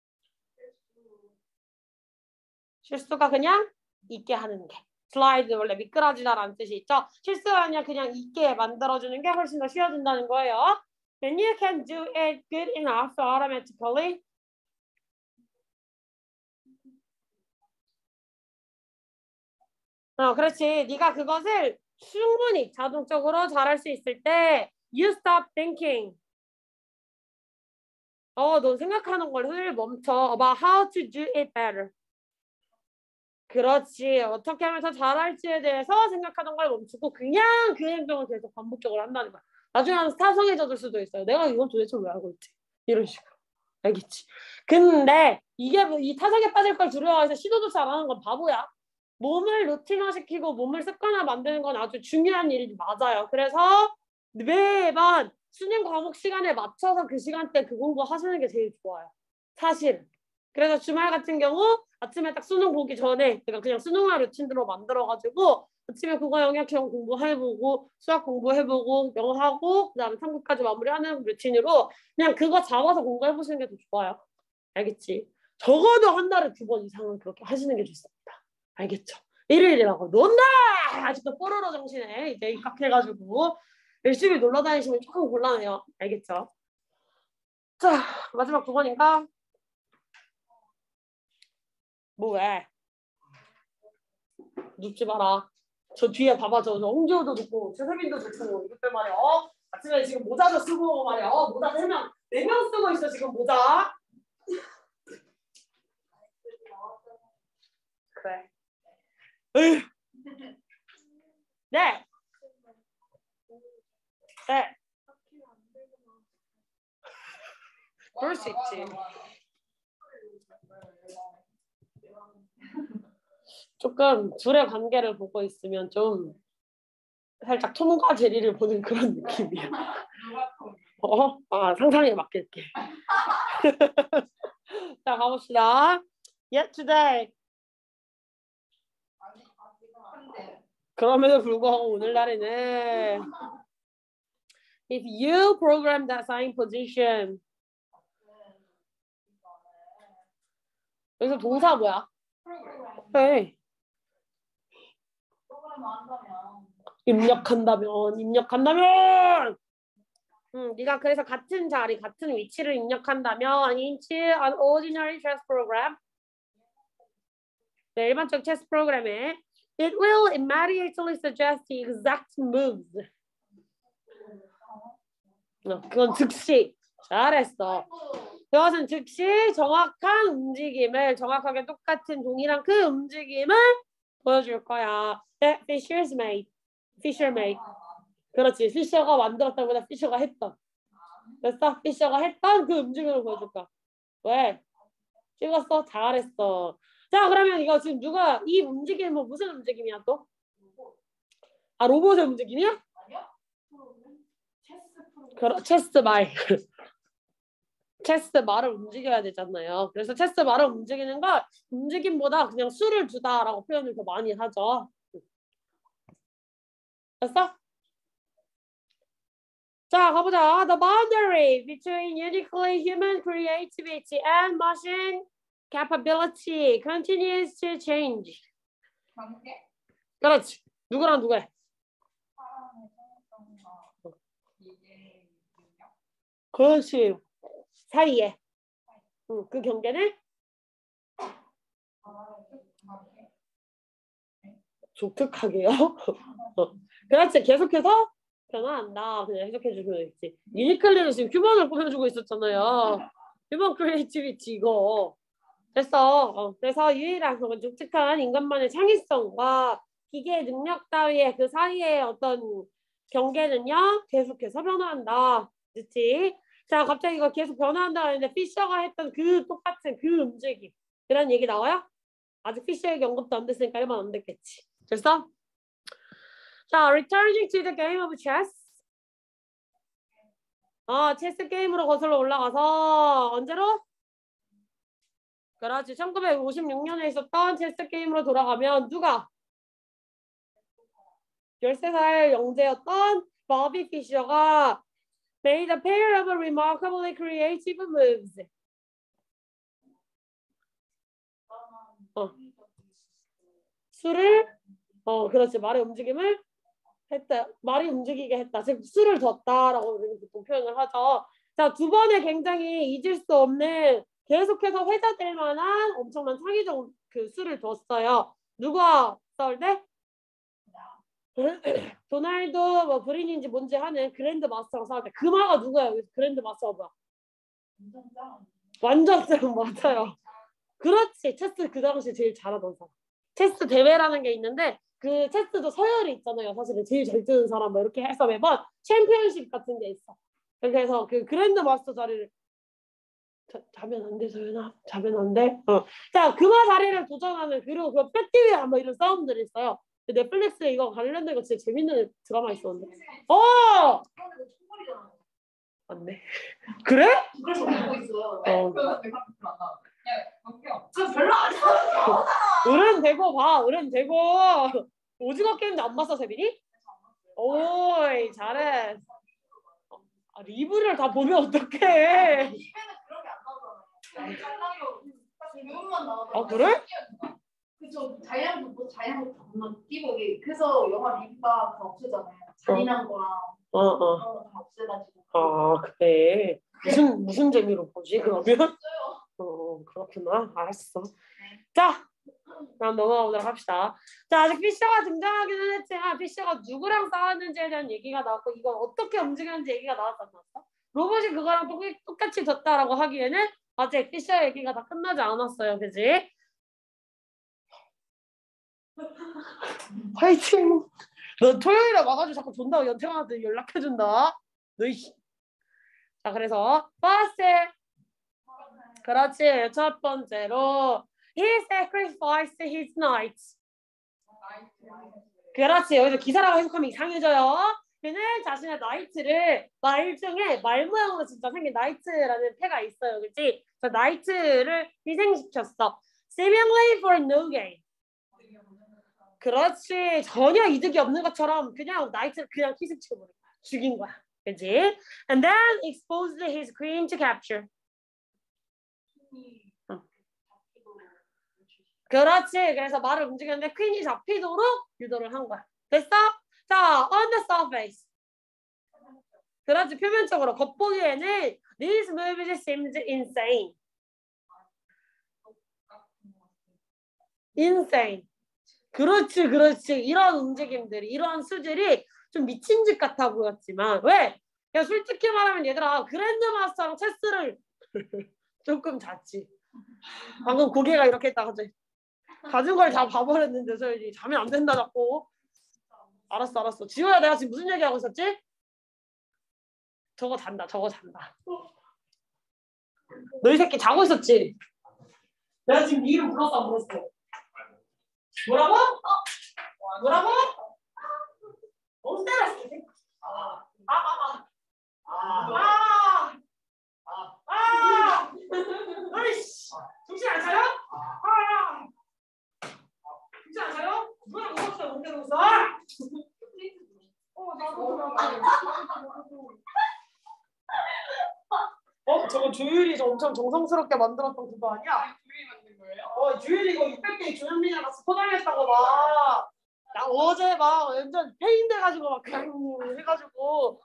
실수가 그냥 있게 하는 게. 슬라이드 원래 미끄러지다라는 뜻이 있죠. 실수가 아니라 그냥 있게 만들어주는 게 훨씬 더 쉬워진다는 거예요. When you can do it good enough automatically. 어, 그렇지. 네가 그것을 충분히 자동적으로 잘할 수 있을 때 you stop thinking. 어, 너 생각하는 걸 멈춰. About how to do it better. 그렇지. 어떻게 하면 더 잘할지에 대해서 생각하는 걸 멈추고 그냥 그 행동을 계속 반복적으로 한다는 거야. 나중에 하면 타성해져들 수도 있어요. 내가 이건 도대체 왜 하고 있지? 이런 식으로. 알겠지? 근데 이게 이 타성에 빠질 걸 두려워해서 시도조차 안 하는 건 바보야. 몸을 루틴화시키고 몸을 습관화 만드는 건 아주 중요한 일이 맞아요. 그래서 매번 수능 과목 시간에 맞춰서 그 시간대 그 공부 하시는 게 제일 좋아요. 사실. 그래서 주말 같은 경우 아침에 딱 수능 보기 전에 내가 그냥 수능화 루틴으로 만들어가지고 아침에 국어 영역형 공부해보고 수학 공부해보고 영어 하고 그다음에 탐구까지 마무리하는 루틴으로 그냥 그거 잡아서 공부해보시는 게 더 좋아요. 알겠지? 적어도 한 달에 두 번 이상은 그렇게 하시는 게 좋습니다. 알겠죠? 일요일이라고 논다! 아직도 뽀로로 정신에 이제 입각해가지고 열심히 놀러 다니시면 조금 곤란해요. 알겠죠? 자, 마지막 두 번인가? 뭐 왜? 눕지 마라. 저 뒤에 봐봐. 저, 저 홍지호도 듣고 최세빈도 듣고 이것들 말이야. 어? 아침에 지금 모자도 쓰고 말이야. 어? 모자 세 명, 네 명 쓰고 있어 지금 모자. 그래. 으이. 네. 네. 수 있지. 조금 둘의 관계를 보고 있으면 좀 살짝 톰과 제리를 보는 그런 느낌이야. 어? 아, 상상에 맡길게. 자, 가봅시다. Yet today. 그럼에도 불구하고 오늘날에는 if you program that sign position. 여기서 동사 뭐야? 네. 입력한다면 입력한다면 음, 네가 그래서 같은 자리 같은 위치를 입력한다면 into an ordinary chess program 네, 일반적 체스 프로그램에 it will immediately suggest the exact moves 어, 그건 즉시 잘했어. 그것은 즉시 정확한 움직임을 정확하게 똑같은 동일한 그 움직임을 보여줄 거야. 네, Fisher's made. Fisher made. 그렇지. 피셔가 만들었다기보다 피셔가 했던. 됐어? 피셔가 했던 그 움직임을 보여줄 거야. 왜? 찍었어? 잘했어. 자, 그러면 이거 지금 누가 이 움직임은 무슨 움직임이야 또? 아, 로봇의 움직임이야? 그럼 체스 말. 체스 말을 움직여야 되잖아요. 그래서 체스 말을 움직이는 걸 움직임보다 그냥 수를 두다라고 표현을 더 많이 하죠. 됐어? 자, 가보자. The boundary between uniquely human creativity and machine capability continues to change. 그렇지. 누구랑 누구야? 그렇지. 사이에. 응, 그 경계는 독특하게요. 그렇지. 계속해서 변화한다. 그냥 해석해 주시면 되겠지. 유니클리는 지금 휴먼을 보여주고 있었잖아요. 휴먼 크리에이티비티 이거. 됐어. 어, 그래서 유일한 그건 독특한 인간만의 창의성과 기계의 능력 따위의 그 사이의 어떤 경계는요. 계속해서 변화한다. 그렇지? 자, 갑자기 이거 계속 변화한다 하는데 피셔가 했던 그 똑같은 그 움직임. 그런 얘기 나와요? 아직 피셔에게 언급도 안 됐으니까 일반 안 됐겠지. 됐어? 자, returning to the game of chess. 어, 체스 게임으로 거슬러 올라가서 언제로? 그렇지. 천구백오십육 년에 있었던 체스 게임으로 돌아가면 누가? 열세 살 영재였던 버비 피셔가 made a pair of remarkably creative moves. 어. 수를 어, 그렇지. 말의 움직임을 했다. 말이 움직이게 했다. 즉 수를 뒀다라고 보통 표현을 하죠. 자, 두 번에 굉장히 잊을 수 없는 계속해서 회자될 만한 엄청난 창의적 그 수를 뒀어요. 누가 싸울 때? 도날드 뭐 브린인지 뭔지 하는 그랜드 마스터랑 싸울 때 금화가 누구야? 그랜드 마스터가 뭐야? 완전 짱 맞아요. 그렇지. 체스 그 당시 제일 잘하던 사람. 체스 대회라는 게 있는데 그 체스도 서열이 있잖아요. 사실은 제일 잘 뜨는 사람 뭐 이렇게 해서 매번 챔피언십 같은 게 있어. 그래서 그 그랜드 마스터 자리를 자, 자면 안 돼, 소연아. 자면 안 돼. 어. 자, 금화 자리를 도전하는 그리고 그 뺏기위에 뭐 이런 싸움들이 있어요. 넷플릭스에 이거 관련된 거 진짜 재밌는 드라마 있었는데. 어! 맞네. 그래? 그래서 보고 있어요. 어. 저 별로 안 좋아요. 어른 대고 봐. 어른 대고. 오징어 게임도 안 봤어, 세빈이? 오이, 잘해. 아, 리뷰를 다 보면 어떡해. 입에는 그런 게 안 나오잖아요. 잘라요. 부분만 나오잖아요. 아, 그래? 그저 자이언트 뭐 자이언트 정말 끼고기. 그래서 영화 리뷰가 다 없애잖아요. 잔인한 거랑 어, 어. 그런 거 다 없애가지고. 아, 그래. 무슨, 무슨 재미로 보지, 그러면? 어, 그렇구나. 알았어. 자, 그럼 넘어가 보도록 합시다. 자, 아직 피셔가 등장하기는 했지만 피셔가 누구랑 싸웠는지에 대한 얘기가 나왔고 이걸 어떻게 움직였는지 얘기가 나왔지 않았어? 로봇이 그거랑 똑, 똑같이 졌다라고 하기에는 아직 피셔 얘기가 다 끝나지 않았어요. 그지? 화이팅! 너 토요일에 와가지고 자꾸 존나 연태관한테 연락해준다. 너 이씨. 자, 그래서 first 그렇지. 첫 번째로 he sacrificed his nights. 그렇지. 여기서 기사라고 해석하면 이상해져요. 그는 자신의 나이트를 말 중에 말 모양으로 진짜 생긴 나이트라는 패가 있어요. 그렇지? 그 나이트를 희생시켰어. seemingly for no gain. 그렇지. 전혀 이득이 없는 것처럼 그냥 나이트를 그냥 희생시켜버린 거야. 죽인 거야. 그치? And then exposed his queen to capture. 응. 그렇지. 그래서 말을 움직였는데 퀸이 잡히도록 유도를 한 거야. 됐어? 자, on the surface. 그렇지. 표면적으로 겉보기에는 these movies seemed insane. insane. 그렇지, 그렇지. 이런 움직임들이, 이러한 수들이 좀 미친 짓 같아 보였지만 왜? 야, 솔직히 말하면 얘들아, 그랜드마스터랑 체스를 조금 잤지. 방금 고개가 이렇게 했다, 그치? 가진 걸 다 봐버렸는데 저희 잠이 안 된다 자꾸. 알았어, 알았어. 지호야, 내가 지금 무슨 얘기하고 있었지? 저거 잔다, 저거 잔다. 너 이 새끼 자고 있었지? 내가 지금 네 이름 불렀어, 안 불렀어? 뭐라고? 어? 뭐라고? 너무 때렸어. 아, 아, 아, 아, 아, 아, 아이씨, 정신 안 차려? 아, 정신 안 차려? 누가 무섭다, 못 때렸어? 어, 나도. 어, 저거 조율이 저 엄청 정성스럽게 만들었던 그거 아니야? 조율이 만든 거예요? 어, 주일이 이거 육백 개 조현민이랑 같이 포장했다고 막. 나 어제 막 완전 페인 돼가지고 막 그냥 해가지고.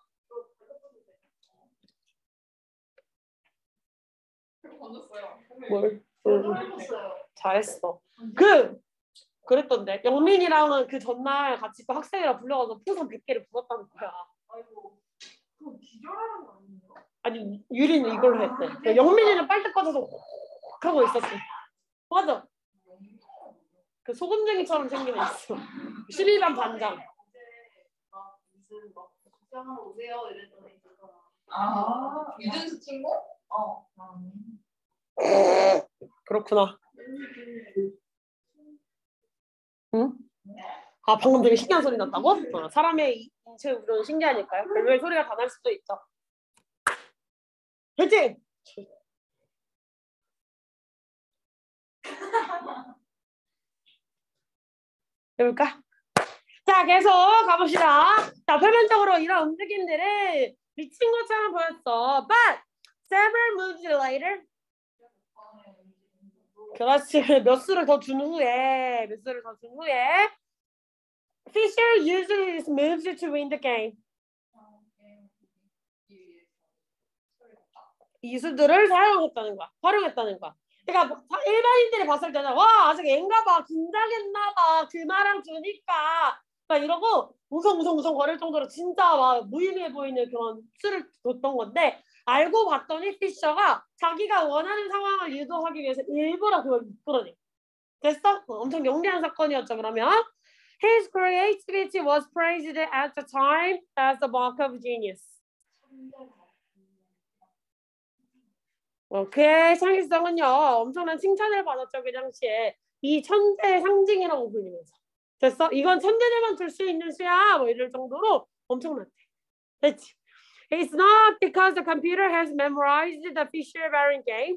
건졌어요. 뭘? 해봤어요. 잘했어. 그 그랬던데. 영민이랑은 그 전날 같이 또 학생이랑 불러가서 풍선 백 개를 불었다는 거야. 아이고. 그거 기절하는 거 아니에요? 아니 유리는 이걸로 했대. 영민이는 빨대 꺼져서 훅 하고 있었어. 맞아. 그 소금쟁이처럼 생긴 애 있어. 십일 반 반장. 막 무슨 막 구경하러 오세요 이랬더니 그거. 아, 유준수 친구? 어. 그렇구나. 응? 아, 방금 되게 신기한 소리 났다고? 어, 사람의 인체 우려는 신기하니까요. 별별 소리가 다 날 수도 있죠. 그치? 해볼까? 자, 계속 가봅시다. 자, 표면적으로 이런 움직임들을 미친 것처럼 보였어. But several moves later. 그렇지. 몇 수를 더 준 후에, 몇 수를 더 준 후에 Fisher used his moves to win the game. 이 수들을 사용했다는 거야. 활용했다는 거야. 그러니까 일반인들이 봤을 때는 와, 아직 앤가 봐, 긴장했나 봐, 그 말랑 주니까 막 이러고 우성우성우성 거릴 정도로 진짜 막 무의미해 보이는 그런 수를 뒀던 건데 알고 봤더니 피셔가 자기가 원하는 상황을 유도하기 위해서 일부러 그걸 이끌어내. 됐어? 어, 엄청 영리한 사건이었죠. 그러면 His creativity was praised at the time as a mark of genius. 어, 그의 창의성은요 엄청난 칭찬을 받았죠. 그 당시에 이 천재의 상징이라고 불리면서. 됐어? 이건 천재들만 줄 수 있는 수야 뭐 이럴 정도로 엄청났대. 됐지? It's not because the computer has memorized the Fisher-Varian game.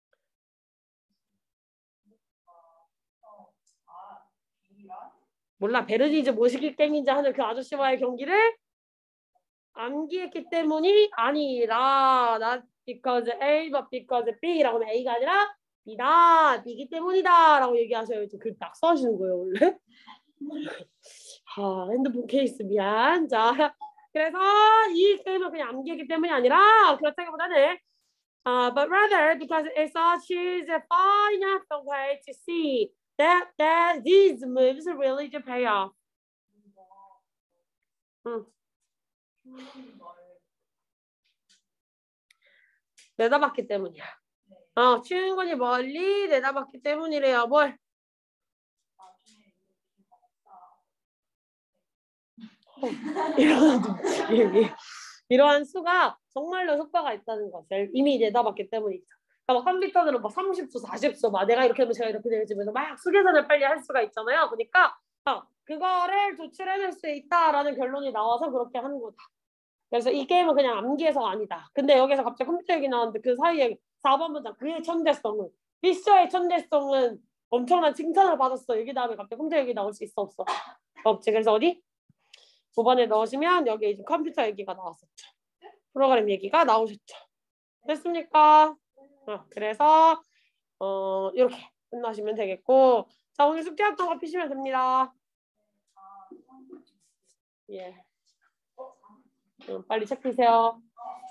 몰라. 베르디즈 모시기 게임인지 하는 그 아저씨와의 경기를 암기했기 때문이 아니라 not because A but because B라고 하면 A가 아니라 B다. B이기 때문이다 라고 얘기하셔야지. 글 딱 써주는 거예요 원래. 아, 핸드폰 케이스 미안. 자, 그래서 이 게임은 그냥 암기했기 때문이 아니라 그렇다기보다는 uh, but rather because it such is a fine enough way to see that that these moves really do pay off. 응. 내다봤기 때문이야. 어, 추인군이 멀리 내다봤기 때문이래요. 뭘? 어, 이러한 움직임이 이러한 수가 정말로 효과가 있다는 것을 이미 내다봤기 때문이죠. 그러니까 막 컴퓨터들은 막 삼십 초, 사십 초 막 내가 이렇게 하면 제가 이렇게 되지 면서 막 수계산을 빨리 할 수가 있잖아요. 그러니까 어, 그거를 조출해낼 수 있다라는 결론이 나와서 그렇게 하는 거다. 그래서 이 게임은 그냥 암기해서가 아니다. 근데 여기서 갑자기 컴퓨터 얘기 나왔는데 그 사이에 사 번 문장 그의 천재성은 피셔의 천재성은 엄청난 칭찬을 받았어. 여기 다음에 갑자기 컴퓨터 얘기 나올 수 있어 없어? 없지. 그래서 어디? 오 번에 넣으시면 여기 이제 컴퓨터 얘기가 나왔었죠. 프로그램 얘기가 나오셨죠. 됐습니까? 어, 그래서 어, 이렇게 끝나시면 되겠고 자 오늘 숙제했던 거 피시면 됩니다. 예. 음, 빨리 체크해주세요.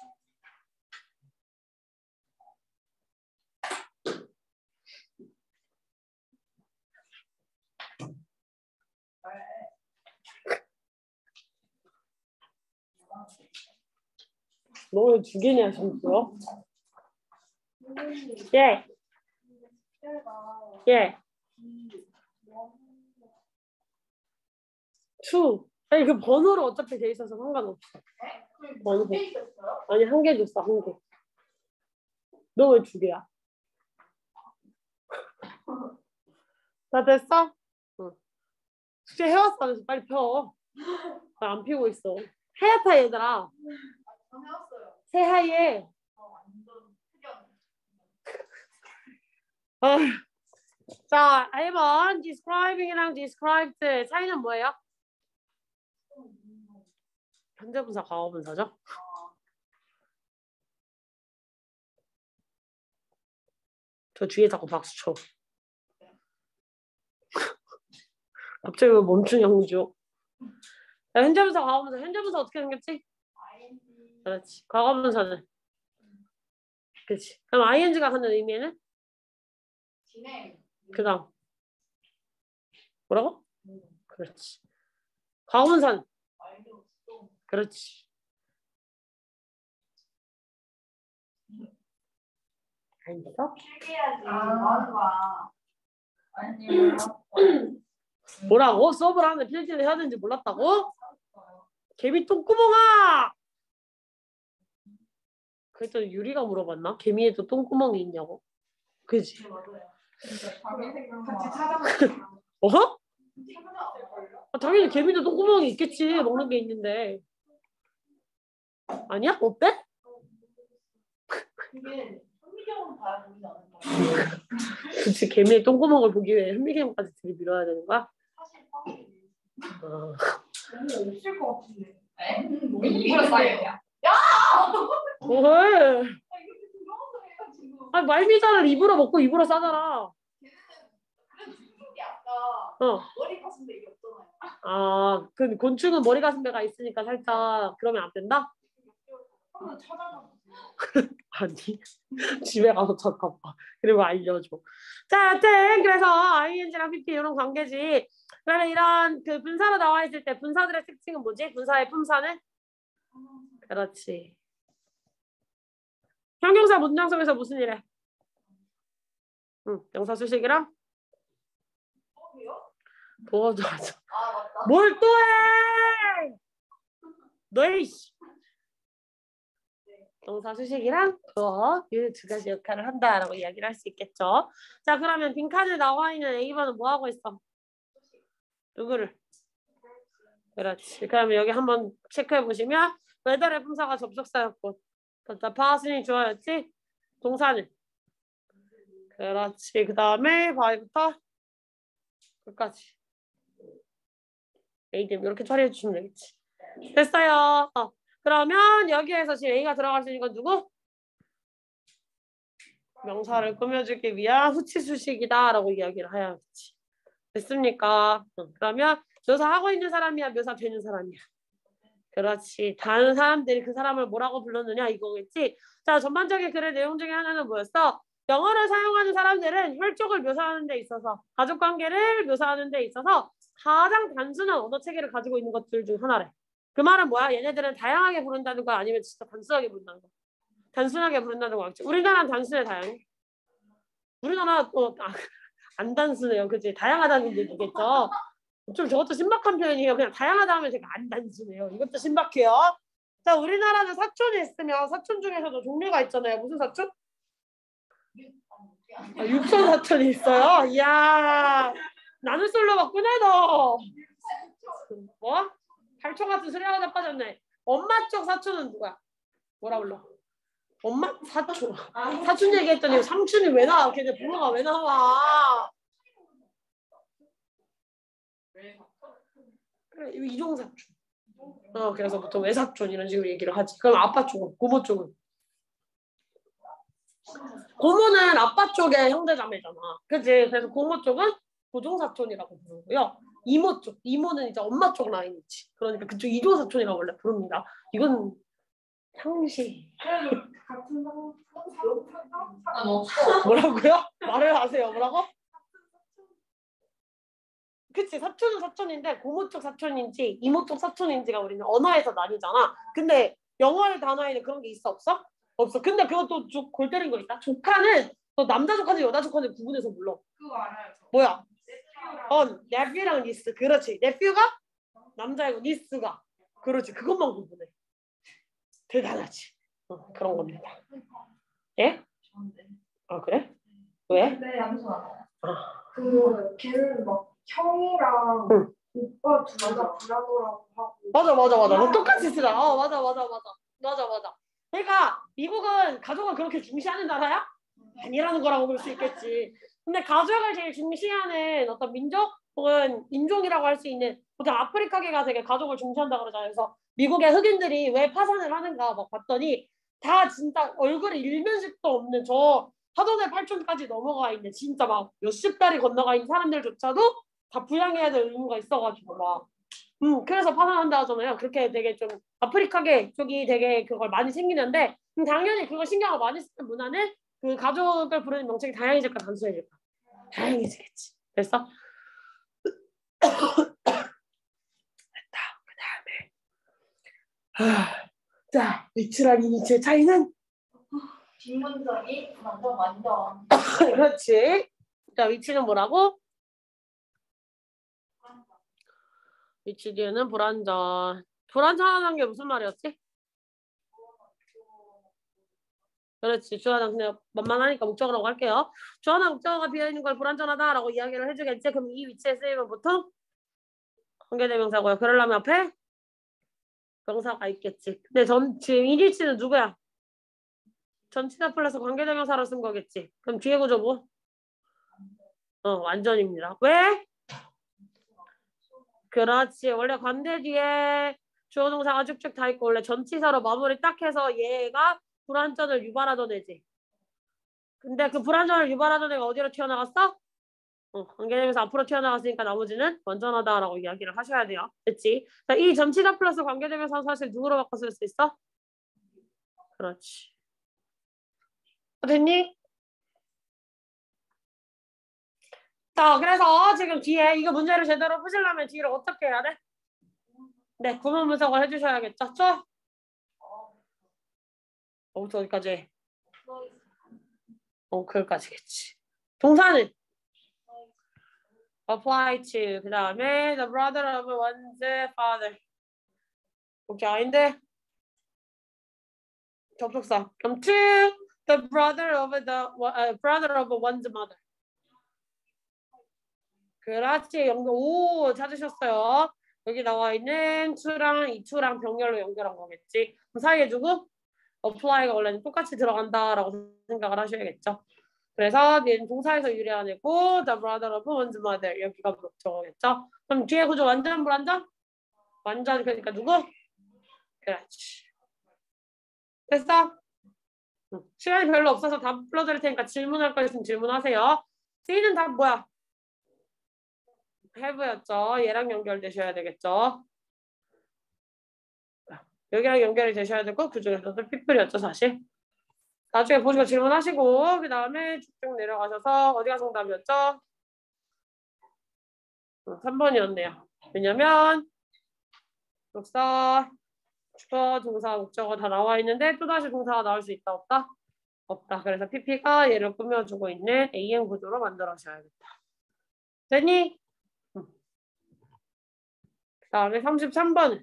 너 왜 두 개냐 점수요? 예. 예. 투. 아니 그 번호로 어차피 돼 있어서 상관없어. 번호. 아니 한 개 줬어 한 개. 너 왜 두 개야? 다 됐어? 응. 숙제 해왔어. 빨리 펴. 나 안 피고 있어. 하얗다 얘들아. 새하얘. 아, 자, 일 번 describing이랑 described 차이는 뭐예요? 현재분사, 과거분사죠? 저 뒤에 자꾸 박수 쳐. 갑자기 왜 멈추냐, 홍주? 자, 현재분사, 과거분사. 현재분사 어떻게 생겼지? 그렇지. 과거분사는? 그렇지. 그럼 아이엔지가 하는 의미는? 진행. 그 다음. 뭐라고? 그렇지. 과거분사는? 그렇지. 알겠어? 필기해야지. 뭐 하는 거야? 아니요. 뭐라고? 수업을 하는데 필기를 해야 되는지 몰랐다고? 개미 똥구멍아! 그랬더니 유리가 물어봤나? 개미에도 똥구멍이 있냐고? 그지? 진짜 자기 생각만. 같이 찾아보자. 어? 아, 당연히 개미도 똥구멍이 있겠지. 먹는 게 있는데. 아니야? 어때? 이게 현미경은 봐야 보이지 않는 거야. 그치. 개미의 똥구멍을 보기 위해 현미경까지 들이밀어야 되는 거야? 사실 뻥이 어. 너무 없을 것 같은데. 네? 이거 싸요. 왜? 아 이거 들어간 거예요 지금. 아, 말미잘을 입으로 먹고 입으로 싸잖아. 그래도 중국이 아까 어. 머리 가슴데 이게 없잖아요. 아, 그 곤충은 머리 가슴배가 있으니까 살짝 그러면 안 된다? 한번 찾아봐. 아니 집에 가서 잠깐봐. 그리고 알려줘. 자, 여튼 그래서 아이엔지랑 피피 이런 관계지. 그러면 이런 그 분사로 나와 있을 때 분사들의 특징은 뭐지? 분사의 품사는? 그렇지. 형용사 문장 속에서 무슨 일해? 응, 명사 수식이랑 뭐요? 도와줘야죠. 아 맞다. 뭘 또 해? 너희 명사 수식이랑 도어 이 두 가지 역할을 한다라고 이야기를 할 수 있겠죠. 자, 그러면 빈칸에 나와 있는 에이번은 뭐 하고 있어? 누구를? 그렇지. 그러면 여기 한번 체크해 보시면 whether의 품사가 접속사였고, 자, 파스니 주어였지? 동사는? 그렇지. 그 다음에 바이부터 끝까지. A 등 이렇게 처리해 주시면 되겠지. 됐어요. 어. 그러면 여기에서 지금 A가 들어갈 수 있는 건 누구? 명사를 꾸며주기 위한 후치수식이다 라고 이야기를 해야겠지. 됐습니까? 어. 그러면 묘사 하고 있는 사람이야? 묘사 되는 사람이야? 그렇지. 다른 사람들이 그 사람을 뭐라고 불렀느냐 이거겠지. 자, 전반적인 글의 내용 중에 하나는 뭐였어? 영어를 사용하는 사람들은 혈족을 묘사하는 데 있어서 가족관계를 묘사하는 데 있어서 가장 단순한 언어 체계를 가지고 있는 것들 중 하나래. 그 말은 뭐야? 얘네들은 다양하게 부른다는 거야? 아니면 진짜 단순하게 부른다는 거야? 단순하게 부른다는 거야. 우리나라는 단순해, 다양해? 우리나라 어, 아, 안 단순해요. 그치? 다양하다는 얘기겠죠? 좀 저것도 신박한 표현이에요. 그냥 다양하다 하면 제가 안 단순해요. 이것도 신박해요. 자, 우리나라는 사촌이 있으면 사촌 중에서도 종류가 있잖아요. 무슨 사촌? 아, 육촌 사촌이 있어요? 이야, 나는 솔로 봤구나 너. 뭐? 발총 같은 소리 하나 빠졌네. 엄마 쪽 사촌은 누구야? 뭐라 불러? 엄마 사촌. 사촌 얘기했더니 삼촌이 왜 나와? 걔네 부모가 왜 나와? 그래, 이종 사촌. 어, 그래서 보통 외사촌 이런 식으로 얘기를 하지. 그럼 아빠 쪽은, 고모 쪽은. 고모는 아빠 쪽의 형제자매잖아. 그치? 그래서 고모 쪽은 고종사촌이라고 부르고요. 이모 쪽, 이모는 이제 엄마 쪽 라인이지. 그러니까 그쪽 이종사촌이라고 원래 부릅니다. 이건 상시. 같은 상 난 없어. 뭐라고요? 말을 하세요. 뭐라고? 그치, 사촌은 사촌인데 고모 쪽 사촌인지 이모 쪽 사촌인지가 우리는 언어에서 나뉘잖아. 근데 영어의 단어에는 그런 게 있어 없어? 없어. 근데 그것도 좀 골 때린 거 있다. 조카는 또 남자 조카인지 여자 조카인지 구분해서 불러. 그거 알아요. 저. 뭐야? 네피랑 어, 네피랑 니스. 그렇지. 네피가 남자이고 니스가. 그렇지. 그것만 구분해. 대단하지. 어, 그런 겁니다. 예? 좋은데. 아 그래? 왜? 근데 남수하다. 그 걔는 막 형이랑 응. 오빠 둘 다 브라더라고 하고. 맞아 맞아 맞아. 너 똑같이 쓰다. 어 맞아 맞아 맞아. 맞아 맞아. 그러니까 미국은 가족을 그렇게 중시하는 나라야? 아니라는 거라고 볼 수 있겠지. 근데 가족을 제일 중시하는 어떤 민족 혹은 인종이라고 할 수 있는 보통 아프리카계가 되게 가족을 중시한다 그러잖아요. 그래서 미국의 흑인들이 왜 파산을 하는가 막 봤더니 다 진짜 얼굴에 일면식도 없는 저 사돈의 팔촌까지 넘어가 있는 진짜 막 몇십 달이 건너가 있는 사람들조차도 다 부양해야 될 의무가 있어가지고 막 음, 그래서 파산한다 하잖아요. 그렇게 되게 좀 아프리카계 쪽이 되게 그걸 많이 챙기는데 음, 당연히 그걸 신경을 많이 쓰는 문화는 그 가족을 부르는 명칭이 다양해질까 단순해질까? 다양해지겠지. 됐어? 됐다. 그 다음에 자, 위치랑 이니치의 차이는? 뒷문장이 완전 완전. 그렇지. 자, 위치는 뭐라고? 위치 뒤에는 불완전. 불완전하다는 게 무슨 말이었지? 그렇지. 주어는 그냥 만만하니까 목적어라고 할게요. 주어나 목적어가 비어있는 걸 불완전하다라고 이야기를 해주겠지. 그럼 이 위치에 쓰이면 보통 관계대명사고요. 그러려면 앞에 명사가 있겠지. 근데 전 지금 이 위치는 누구야? 전치사 플러스 관계대명사로 쓴 거겠지. 그럼 뒤에 구조 뭐? 어, 완전입니다. 왜? 그렇지. 원래 관대 뒤에 주어 동사가 쭉쭉 다 있고 원래 전치사로 마무리 딱 해서 얘가 불완전을 유발하던 애지. 근데 그 불완전을 유발하던 애가 어디로 튀어나갔어? 어, 관계대명사 앞으로 튀어나갔으니까 나머지는 완전하다라고 이야기를 하셔야 돼요. 됐지? 이 전치사 플러스 관계대명사 사실 누구로 바꿔 쓸 수 있어? 그렇지. 됐니? 자, 그래서 지금 뒤에 이거 문제를 제대로 푸시려면 뒤를 어떻게 해야 돼? 네, 구문 분석을 해주셔야겠죠? 죠? 어부터 어디까지? 어, 그까지겠지. 동사는? apply to. 그 다음에 the brother of one's father. 오케이, 아닌데? 접속사. 그럼 to the brother of the uh, brother of one's mother. 그렇지. 연결. 오, 찾으셨어요. 여기 나와 있는 to랑 이 to랑 병렬로 연결한 거겠지. 그럼 사이에 두고 apply가 원래는 똑같이 들어간다라고 생각을 하셔야겠죠. 그래서 얘는 동사에서 유래한 애고 the brother of one's mother 여기가 저거겠죠. 그럼 뒤에 구조 완전 불완전? 완전. 그러니까 누구? 그렇지. 됐어? 응. 시간이 별로 없어서 답 불러드릴 테니까 질문할 거 있으면 질문하세요. C는 답 뭐야? have였죠. 얘랑 연결되셔야 되겠죠. 여기랑 연결이 되셔야 되고 그중에서도 people이었죠 사실. 나중에 보시고 질문하시고 그 다음에 쭉쭉 내려가셔서 어디가 정답이었죠? 삼 번이었네요. 왜냐면 독사, 주어, 동사, 목적어 다 나와 있는데 또다시 동사가 나올 수 있다 없다? 없다. 그래서 피피가 얘를 꾸며주고 있는 에이엠 구조로 만들어셔야겠다. 됐니? 응. 그 다음에 삼십삼 번.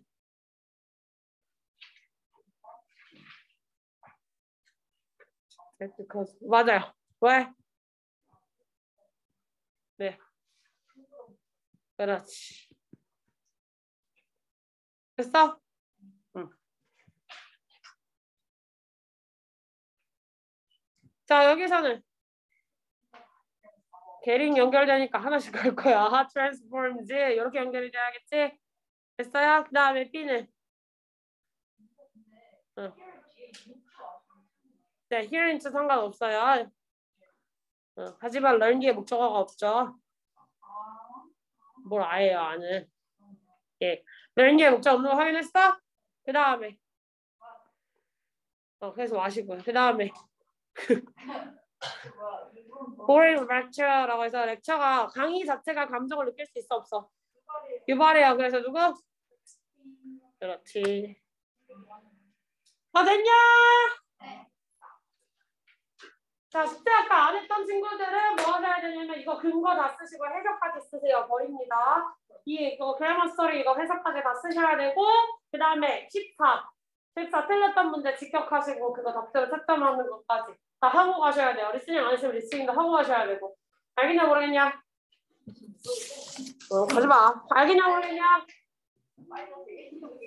맞아요. 왜? 네. 그렇지. 됐어? 응. 자, 여기서는 게링 연결되니까 하나씩 갈 거야. transforms 이렇게 연결이 돼야겠지? 됐어요? 그 다음에 B는 응. 네, here into 상관없어요. 응. 하지만 learn 뒤에 목적어가 없죠. 뭘 아예요, 아는. 예. learn 뒤에 목적 없는 거 확인했어? 그 다음에 어, 그래서 마시고요. 그 다음에 boring lecture라고 해서 렉처가 강의 자체가 감정을 느낄 수 있어 없어? 유발이야. 그래서 누구? 그렇지. 다 됐냐? 네. 자, 숙제 아까 안 했던 친구들은 뭐 하셔야 되냐면 이거 근거 다 쓰시고 해석까지 쓰세요. 버립니다. 이 이거 그래머 스토리 이거 해석까지 다 쓰셔야 되고 그 다음에 십사. 십사 틀렸던 문제 직격하시고 그거 답변 채점하는 것까지 다 하고 가셔야 돼요. 리스닝 안 하시면 리스닝도 하고 가셔야 되고. 알겠냐 모르겠냐? 어, 가지 마. 알겠냐 모르겠냐?